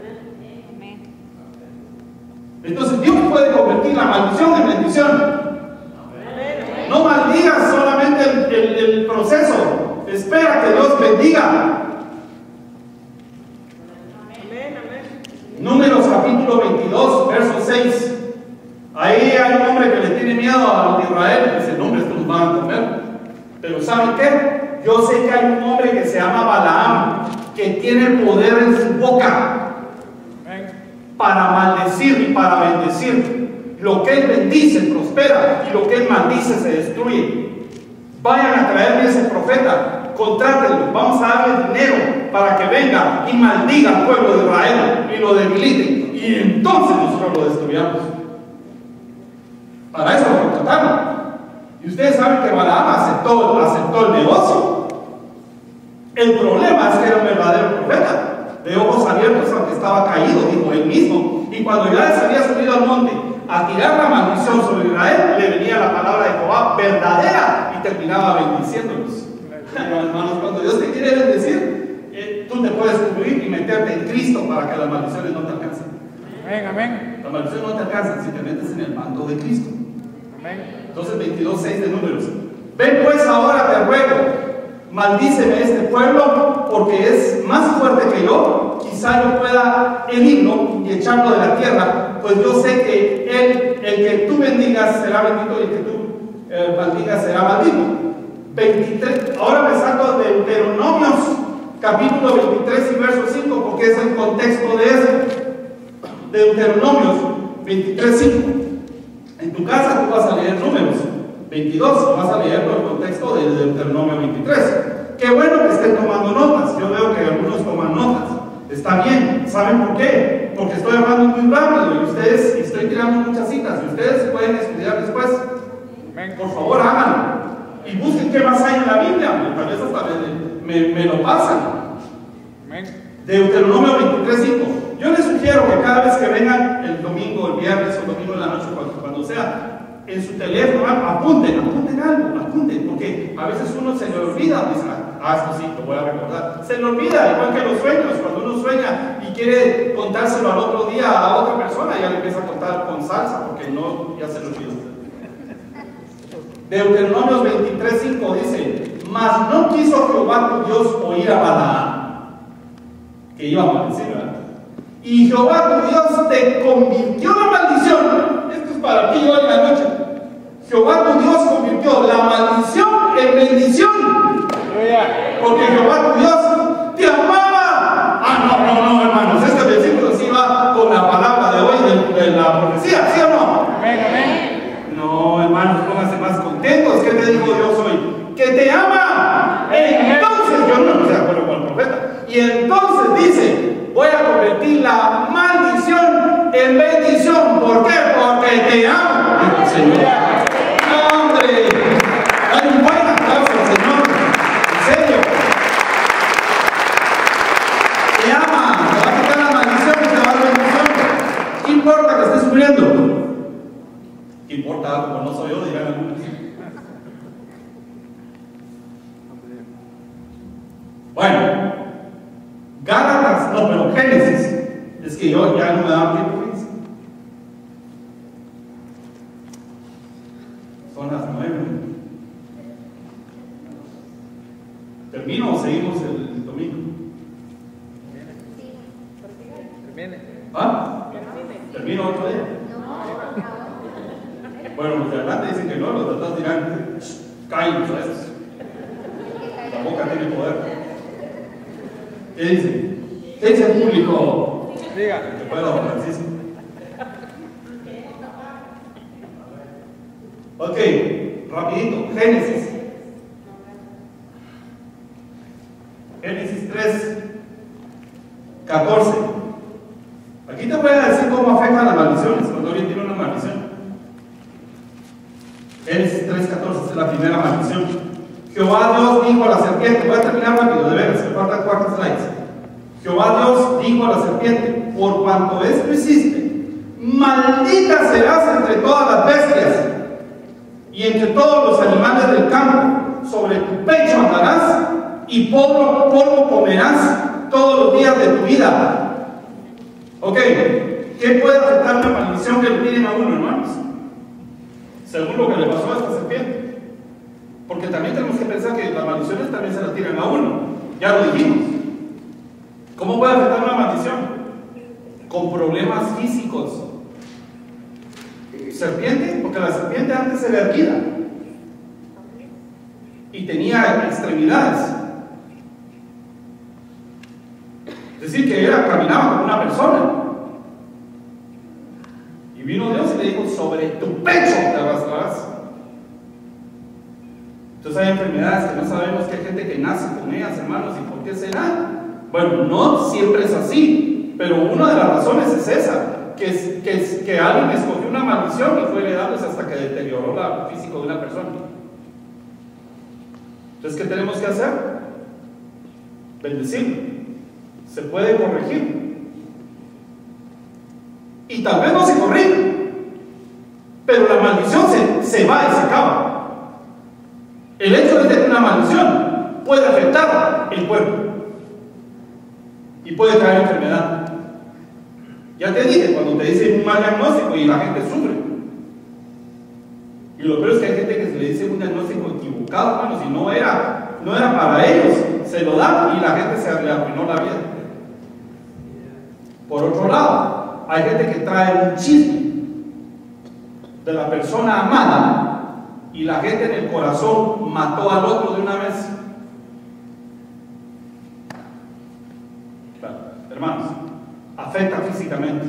S1: Entonces Dios puede convertir la maldición en bendición. No maldigas solamente el, el, el proceso, espera que Dios bendiga. Números capítulo veintidós, verso seis. Ahí hay un hombre que le tiene miedo a los de Israel. Dice, no, hombre, estos nos van a comer. Pero ¿saben qué? Yo sé que hay un hombre que se llama Balaam, que tiene poder en su boca para maldecir y para bendecir. Lo que él bendice prospera y lo que él maldice se destruye. Vayan a traerme a ese profeta, contrátenlo, vamos a darle dinero para que venga y maldiga al pueblo de Israel y lo debilite, y entonces nosotros lo destruyamos. Para eso lo contrataron. Y ustedes saben que Balaam aceptó, aceptó el negocio. El problema es que era un verdadero profeta, de ojos abiertos, aunque estaba caído, dijo él mismo. Y cuando ya se había subido al monte a tirar la maldición sobre Israel, le venía la palabra de Jehová verdadera y terminaba bendiciéndolos. Hermanos, cuando Dios te quiere bendecir, eh, tú te puedes cubrir y meterte en Cristo para que las maldiciones no te alcancen.
S2: Amén, amén.
S1: Las maldiciones no te alcanzan si te metes en el manto de Cristo.
S2: Amén.
S1: Entonces veintidós seis de Números. Ven pues ahora, te ruego, maldíceme este pueblo, porque es más fuerte que yo. Quizá yo pueda herirlo y echarlo de la tierra, pues yo sé que él, el que tú bendigas será bendito y el que tú eh, maldigas será maldito. veintitrés, ahora me salto de Deuteronomios capítulo veintitrés y verso cinco, porque es el contexto de eso. Deuteronomios veintitrés cinco. En tu casa tú vas a leer Números veintidós, vas a leer el contexto de Deuteronomio veintitrés. Qué bueno que estén tomando notas. Yo veo que algunos toman notas. Está bien. ¿Saben por qué? Porque estoy hablando muy rápido y ustedes, y estoy tirando muchas citas, y ustedes pueden estudiar después. Por favor, háganlo. Y busquen qué más hay en la Biblia. Tal vez hasta me, me, me lo pasan. Deuteronomio veintitrés cinco. Yo les sugiero que cada vez que vengan el domingo, el viernes o el domingo en la noche, cuando, cuando sea, en su teléfono, apunten, apunten algo, apunten, porque a veces uno se le olvida, dice, ah, esto sí, lo voy a recordar. Se le olvida, igual que los sueños, cuando uno sueña y quiere contárselo al otro día a otra persona, ya le empieza a contar con salsa, porque no, ya se le olvidó. Deuteronomios veintitrés cinco dice, mas no quiso Jehová tu Dios oír a Balaam, que iba a maldecir, ¿verdad? Y Jehová tu Dios te convirtió la maldición. Esto es para ti hoy en la noche. Jehová tu Dios convirtió la maldición en bendición. Porque Jehová tu Dios te amaba. Ah, no, no, no, hermanos. Este versículo sí va con la palabra de hoy de, de la profecía, ¿sí o no?
S2: Amén, amén.
S1: No, hermanos, pónganse más contentos. ¿Qué te digo Dios hoy? Que te ama. Entonces, yo no estoy de acuerdo con el profeta. Y entonces dice, voy a convertir la maldición en bendición. ¿Por qué? Porque te amo, dijo el Señor. ¡No, hombre! Hay un buen aplauso al Señor. En serio. Te ama. Te va a quitar la maldición y te va a dar bendición. ¿Qué importa que estés sufriendo? ¿Qué importa? Como no soy yo, dirán algunos. Bueno. Gálatas, no, pero Génesis. Es que yo ya no me da tiempo. Son las nueve. ¿Termino o seguimos el, el domingo? ¿Ah? ¿Termino otro día? Bueno, los de adelante dicen que no, los de atrás dirán, cállense a esos. La boca tiene poder. ¿Qué dice? ¿Qué dice el público?
S2: Diga.
S1: ¿Te puedo, Francisco? Ok, rapidito. Génesis. Génesis tres, catorce. Aquí te voy a decir cómo afectan las maldiciones cuando alguien tiene una maldición. Entonces, la primera maldición. Jehová Dios dijo a la serpiente, voy a terminar rápido, de veras, me faltan cuatro slides. Jehová Dios dijo a la serpiente, por cuanto esto hiciste, maldita serás entre todas las bestias y entre todos los animales del campo. Sobre tu pecho andarás y polvo, polvo comerás todos los días de tu vida. Ok, ¿qué puede afectar una maldición que le tiren a uno, hermanos? Según lo que le pasó a esta serpiente. Porque también tenemos que pensar que las maldiciones también se las tiran a uno. Ya lo dijimos. ¿Cómo puede afectar una maldición? Con problemas físicos. Serpiente, porque la serpiente antes era erguida y tenía extremidades. Es decir, que era, caminaba como una persona. Y vino Dios y le dijo, sobre tu pecho te arrastrarás. Entonces hay enfermedades que no sabemos que hay gente que nace con ellas, hermanos, y por qué será. Bueno, no siempre es así, pero una de las razones es esa, que, es, que, es, que alguien escogió una maldición y fue heredándose hasta que deterioró el físico de una persona. Entonces, ¿qué tenemos que hacer? Bendecirlo. Se puede corregir. Y tal vez no se corrige, pero la maldición se, se va y se acaba. El hecho de tener una maldición puede afectar el cuerpo y puede traer enfermedad. Ya te dije, cuando te dicen un mal diagnóstico y la gente sufre. Y lo peor es que hay gente que se le dice un diagnóstico equivocado, hermanos, y no era, no era para ellos, se lo dan y la gente se le arruinó la vida. Por otro lado, hay gente que trae un chisme de la persona amada y la gente en el corazón mató al otro de una vez. Claro, hermanos, afecta físicamente.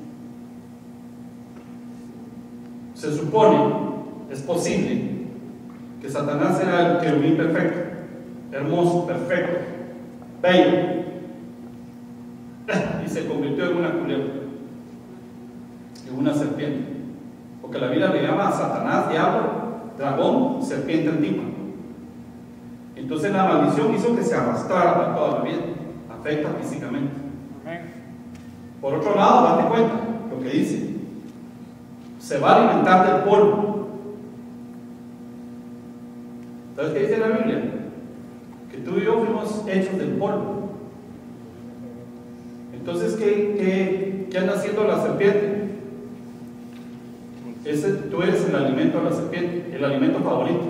S1: Se supone, es posible, que Satanás era el querubín perfecto, hermoso, perfecto, bello, y se convirtió en una culebra, en una serpiente, porque la Biblia le llama a Satanás, diablo, dragón, serpiente antigua. Entonces la maldición hizo que se arrastrara para toda la vida, afecta físicamente. Por otro lado, date cuenta lo que dice, se va a alimentar del polvo. ¿Sabes qué dice la Biblia? Que tú y yo fuimos hechos del polvo. Entonces, ¿qué, qué, qué anda haciendo la serpiente? Ese, tú eres el alimento de la serpiente, el alimento favorito.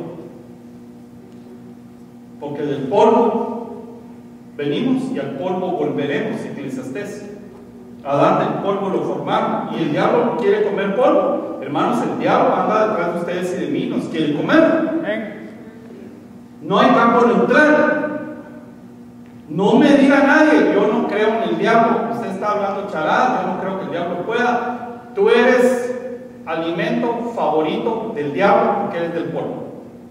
S1: Porque del polvo venimos y al polvo volveremos, Eclesiastés. Adán del polvo lo formaron y el diablo quiere comer polvo. Hermanos, el diablo anda detrás de ustedes y de mí, nos quiere comer. No hay campo neutral. No me diga nadie, yo no creo en el diablo. Usted está hablando charadas, yo no creo que el diablo pueda. Tú eres alimento favorito del diablo porque eres del polvo.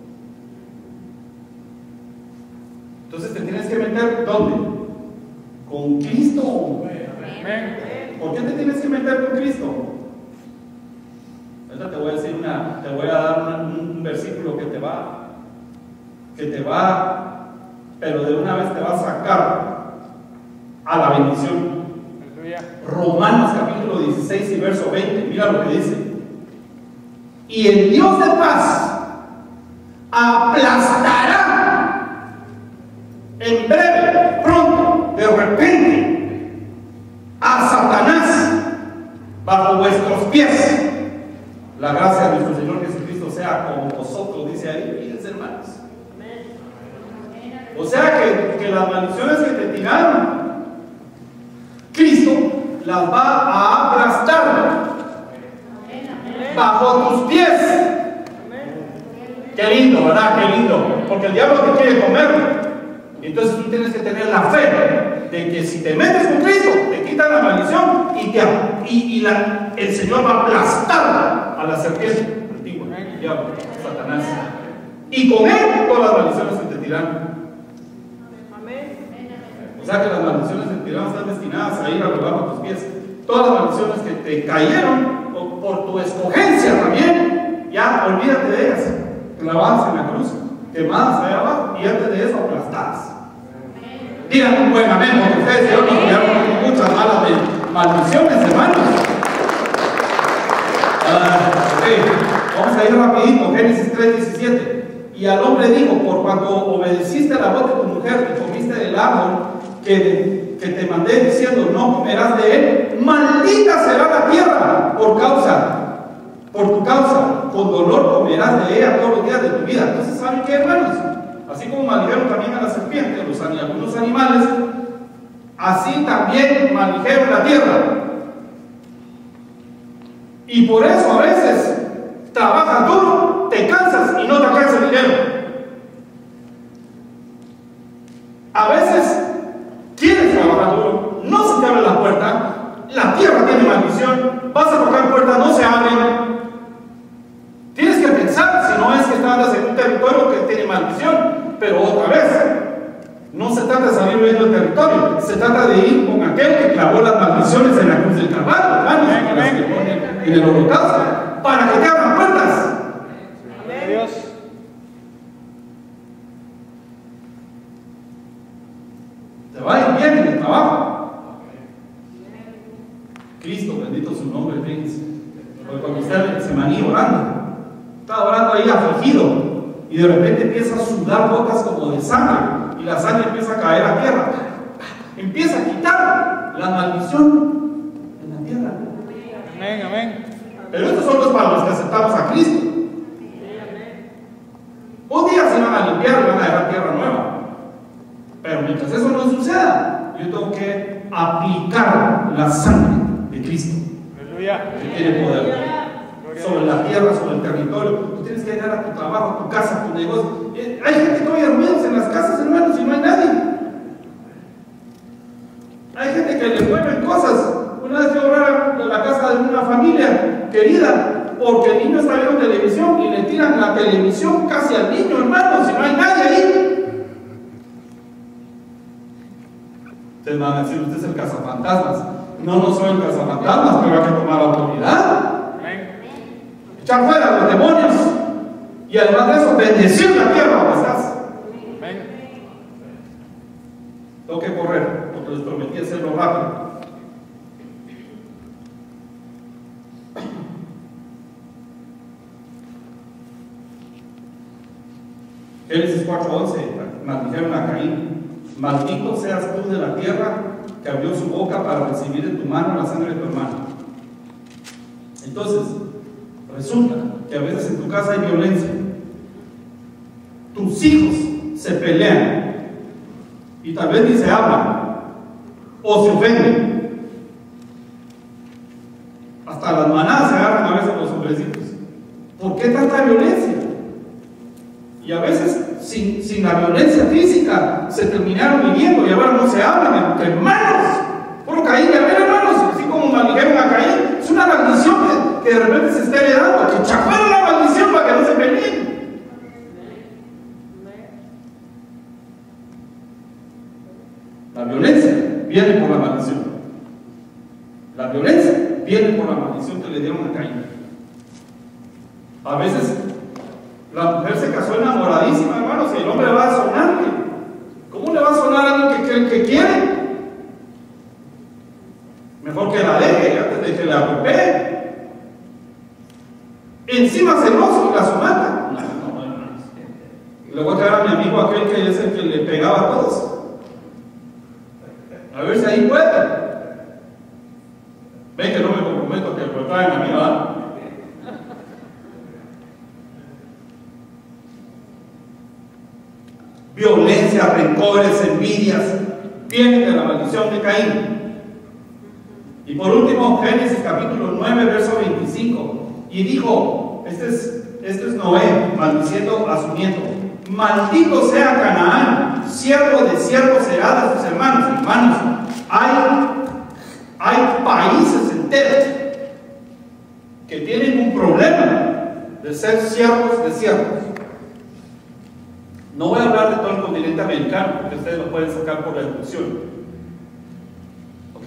S1: Entonces te tienes que meter ¿dónde? Con Cristo. ¿Por qué te tienes que meter con Cristo? Ahorita te voy a decir una, te voy a dar una, un, un versículo que te va, que te va, pero de una vez te va a sacar a la bendición. Romanos capítulo dieciséis y verso veinte, mira lo que dice. Y el Dios de paz aplastará en breve, pronto, de repente, a Satanás bajo vuestros pies. La gracia de nuestro Señor Jesucristo sea con vosotros, dice ahí, fíjense, hermanos. O sea que, que las maldiciones que te tiraron, Cristo las va a aplastar bajo tus pies. Qué lindo, ¿verdad? Qué lindo. Porque el diablo te quiere comer. Entonces tú tienes que tener la fe de que si te metes con Cristo, te quitan la maldición y, te, y, y la, el Señor va a aplastar a la serpiente antigua, el diablo, Satanás. Y con él todas las maldiciones que te tiran. O sea que las maldiciones que te tiran están destinadas a ir a debajo de tus pies. Todas las maldiciones que te cayeron por tu escogencia también, ya olvídate de ellas. clavadas en la cruz, quemadas allá abajo, y antes de eso aplastadas. Digan un buen amén, porque ustedes Dios nos guiaron con muchas malas maldiciones, hermanos. Uh, okay. Vamos a ir rapidito, Génesis tres diecisiete. Y al hombre dijo: por cuanto obedeciste a la voz de tu mujer y comiste del árbol que, que te mandé diciendo no comerás de él, maldita será la tierra por causa, por tu causa, con dolor comerás de ella todos los días de tu vida. Entonces, ¿saben qué, hermanos? Así como maldijeron también a la serpiente, a los, algunos animales, así también maldijeron la tierra. Y por eso a veces trabajas duro, te cansas y no te alcanza el dinero. A veces quieres trabajar duro, no se te abre la puerta, la tierra tiene maldición, vas a tocar puertas, no se abren. Tienes que pensar, si no es que estás en un territorio que tiene maldición. Pero otra vez, no se trata de salir huyendo del territorio, se trata de ir con aquel que clavó las maldiciones en la cruz del Calvario, hermanos, en el holocausto, para que te abran puertas.
S2: Dios.
S1: Te va a ir bien en el trabajo. Cristo, bendito su nombre, fíjense. Porque cuando usted se manía orando, estaba orando ahí afligido, y de repente empieza a sudar gotas como de sangre, y la sangre empieza a caer a tierra, empieza a quitar la maldición en la tierra.
S2: Amén, amén.
S1: Pero estos son los para los que aceptamos a Cristo. Un día se van a limpiar y van a dejar tierra nueva, pero mientras eso no suceda, yo tengo que aplicar la sangre de Cristo,
S2: Aleluya.
S1: que tiene poder sobre la tierra, sobre el territorio. Tú tienes que llegar a tu trabajo, a tu casa, a tu negocio. Eh, hay gente que oye ruidos en las casas, hermanos, y no hay nadie. Hay gente que le mueven cosas. Una vez fui a orar a la casa de una familia querida, porque el niño está viendo televisión y le tiran la televisión casi al niño, hermanos, y no hay nadie ahí. Ustedes van a decir: usted es el cazafantasmas. No, no soy el cazafantasmas, pero hay que tomar autoridad. Echar fuera los demonios, y además de eso bendecir la tierra donde estás.
S2: Amén.
S1: Tengo que correr porque les prometí hacerlo rápido. Génesis cuatro once. Maldijeron a Caín: maldito seas tú de la tierra que abrió su boca para recibir en tu mano la sangre de tu hermano. Entonces resulta que a veces en tu casa hay violencia, tus hijos se pelean y tal vez ni se hablan o se ofenden. Hasta las manadas se agarran a veces los hombrecitos. ¿Por qué tanta violencia? Y a veces sin, sin la violencia física se terminaron viviendo y ahora no se hablan entre hermanos. Por Caín y Abel, hermanos, así como maldijeron a Caín. Es una maldición que, que de repente se esté heredando, que chafaron la maldición para que no se peleen. La violencia viene por la maldición. La violencia viene por la maldición que le dieron a Caín. A veces la mujer se casó enamoradísima, hermanos, y el hombre va a sonarle. ¿Cómo le va a sonar a alguien que, que, que quiere? Mejor que la deje antes de que la golpee. Encima celoso y la somata. No, no, no, no. Y le voy a traer a mi amigo aquel que es el que le pegaba a todos. A ver si ahí puede. Ven que no me comprometo a que lo traigan a mí, ¿verdad? Violencia, rencores, envidias vienen de la maldición de Caín. Y por último, Génesis capítulo nueve, verso veinticinco. Y dijo, este es, este es Noé, maldiciendo a su nieto: maldito sea Canaán, siervo de siervos será de sus hermanos. Hermanos, hay, hay países enteros que tienen un problema de ser siervos de siervos. No voy a hablar de todo el continente americano, porque ustedes lo pueden sacar por la deducción. ¿Ok?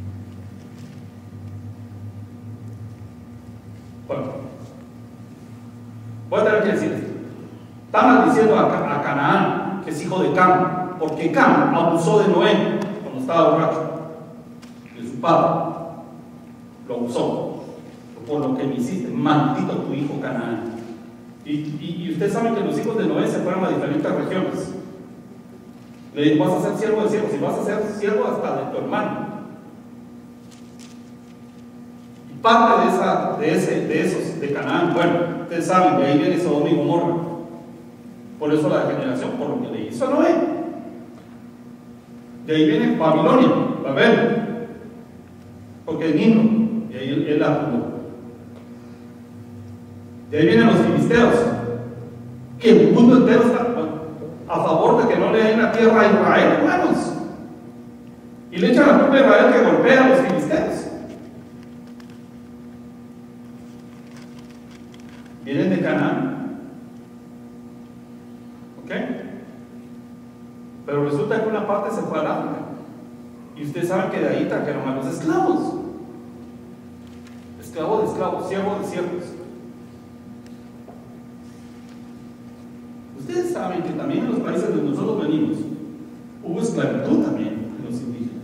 S1: Bueno, Voy a tener que decir esto. Está maldiciendo a, a Canaán, que es hijo de Cam, porque Cam abusó de Noé cuando estaba borracho, de su padre. Lo abusó. Por lo que me hiciste, maldito tu hijo Canaán. Y, y, y ustedes saben que los hijos de Noé se fueron a diferentes regiones. Le dijo, vas a ser siervo de siervos y vas a ser siervo hasta de tu hermano. Y parte de, esa, de, ese, de esos, de Canaán, bueno, ustedes saben, de ahí viene Sodoma y Gomorra. Por eso la degeneración, por lo que le hizo a Noé. De ahí viene Babilonia, Babel, porque es Nino, y ahí él, él la fundó. De ahí vienen los filisteos, que el mundo entero está a favor de que no le den la tierra a Israel, hermanos. Y le echan la culpa a Israel que golpea a los filisteos. Vienen de Canaán. ¿Ok? Pero resulta que una parte se fue al África. Y ustedes saben que de ahí trajeron a los esclavos. Esclavo de esclavos, siervo de siervos. Ustedes saben que también en los países donde nosotros venimos hubo esclavitud también en los indígenas.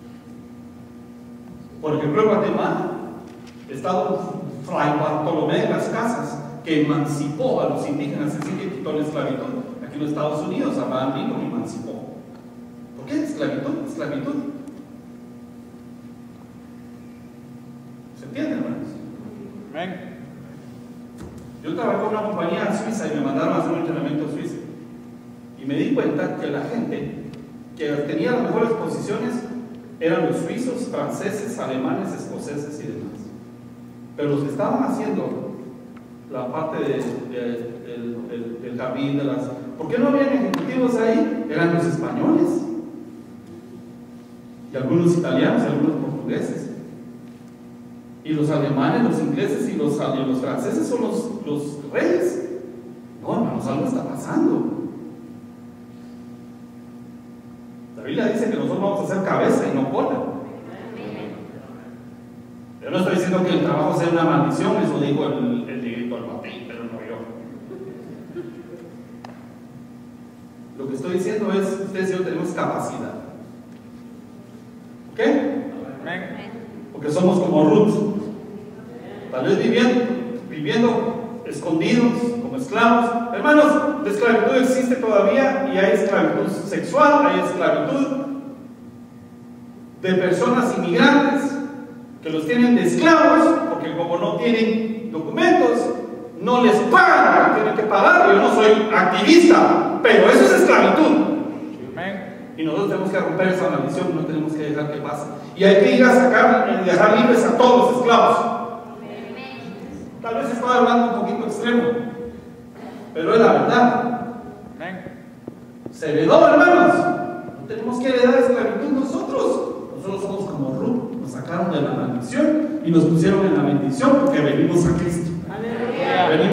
S1: Por ejemplo, en Guatemala está Fray Bartolomé de las Casas, que emancipó a los indígenas, así que quitó la esclavitud. Aquí en los Estados Unidos, Abraham Lincoln emancipó. ¿Por qué esclavitud? Esclavitud. ¿Se entiende, hermanos?
S2: Amén.
S1: Yo trabajé con una compañía en Suiza y me mandaron a hacer un entrenamiento en Suiza. Y me di cuenta que la gente que tenía las mejores posiciones eran los suizos, franceses, alemanes, escoceses y demás. Pero los que estaban haciendo la parte de, de, del, del, del jardín, de las... ¿Por qué no habían ejecutivos ahí? Eran los españoles. Y algunos italianos y algunos portugueses. Y los alemanes, los ingleses y los, y los franceses son los, los reyes. No, hermanos, algo está pasando. La Biblia dice que nosotros vamos a ser cabeza y no cola. Yo no estoy diciendo que el trabajo sea una maldición, eso dijo el, el negrito al batín, pero no yo. Lo que estoy diciendo es, ustedes y yo tenemos capacidad. ¿Ok? Porque somos como Ruth. Tal vez viviendo, viviendo escondidos, como esclavos. Hermanos, la esclavitud existe todavía y hay esclavitud sexual, hay esclavitud de personas inmigrantes que los tienen de esclavos, porque como no tienen documentos, no les pagan lo que tienen que pagar. Yo no soy activista, pero eso es esclavitud. Y nosotros tenemos que romper esa maldición, no tenemos que dejar que pase. Y hay que ir a sacar y dejar libres a todos los esclavos. Tal vez estoy hablando un poquito extremo, pero es la verdad. Se heredó, hermanos. No tenemos que heredar esclavitud nosotros. Nosotros somos como Ruth. Nos sacaron de la maldición y nos pusieron en la bendición porque venimos a Cristo. Aleluya.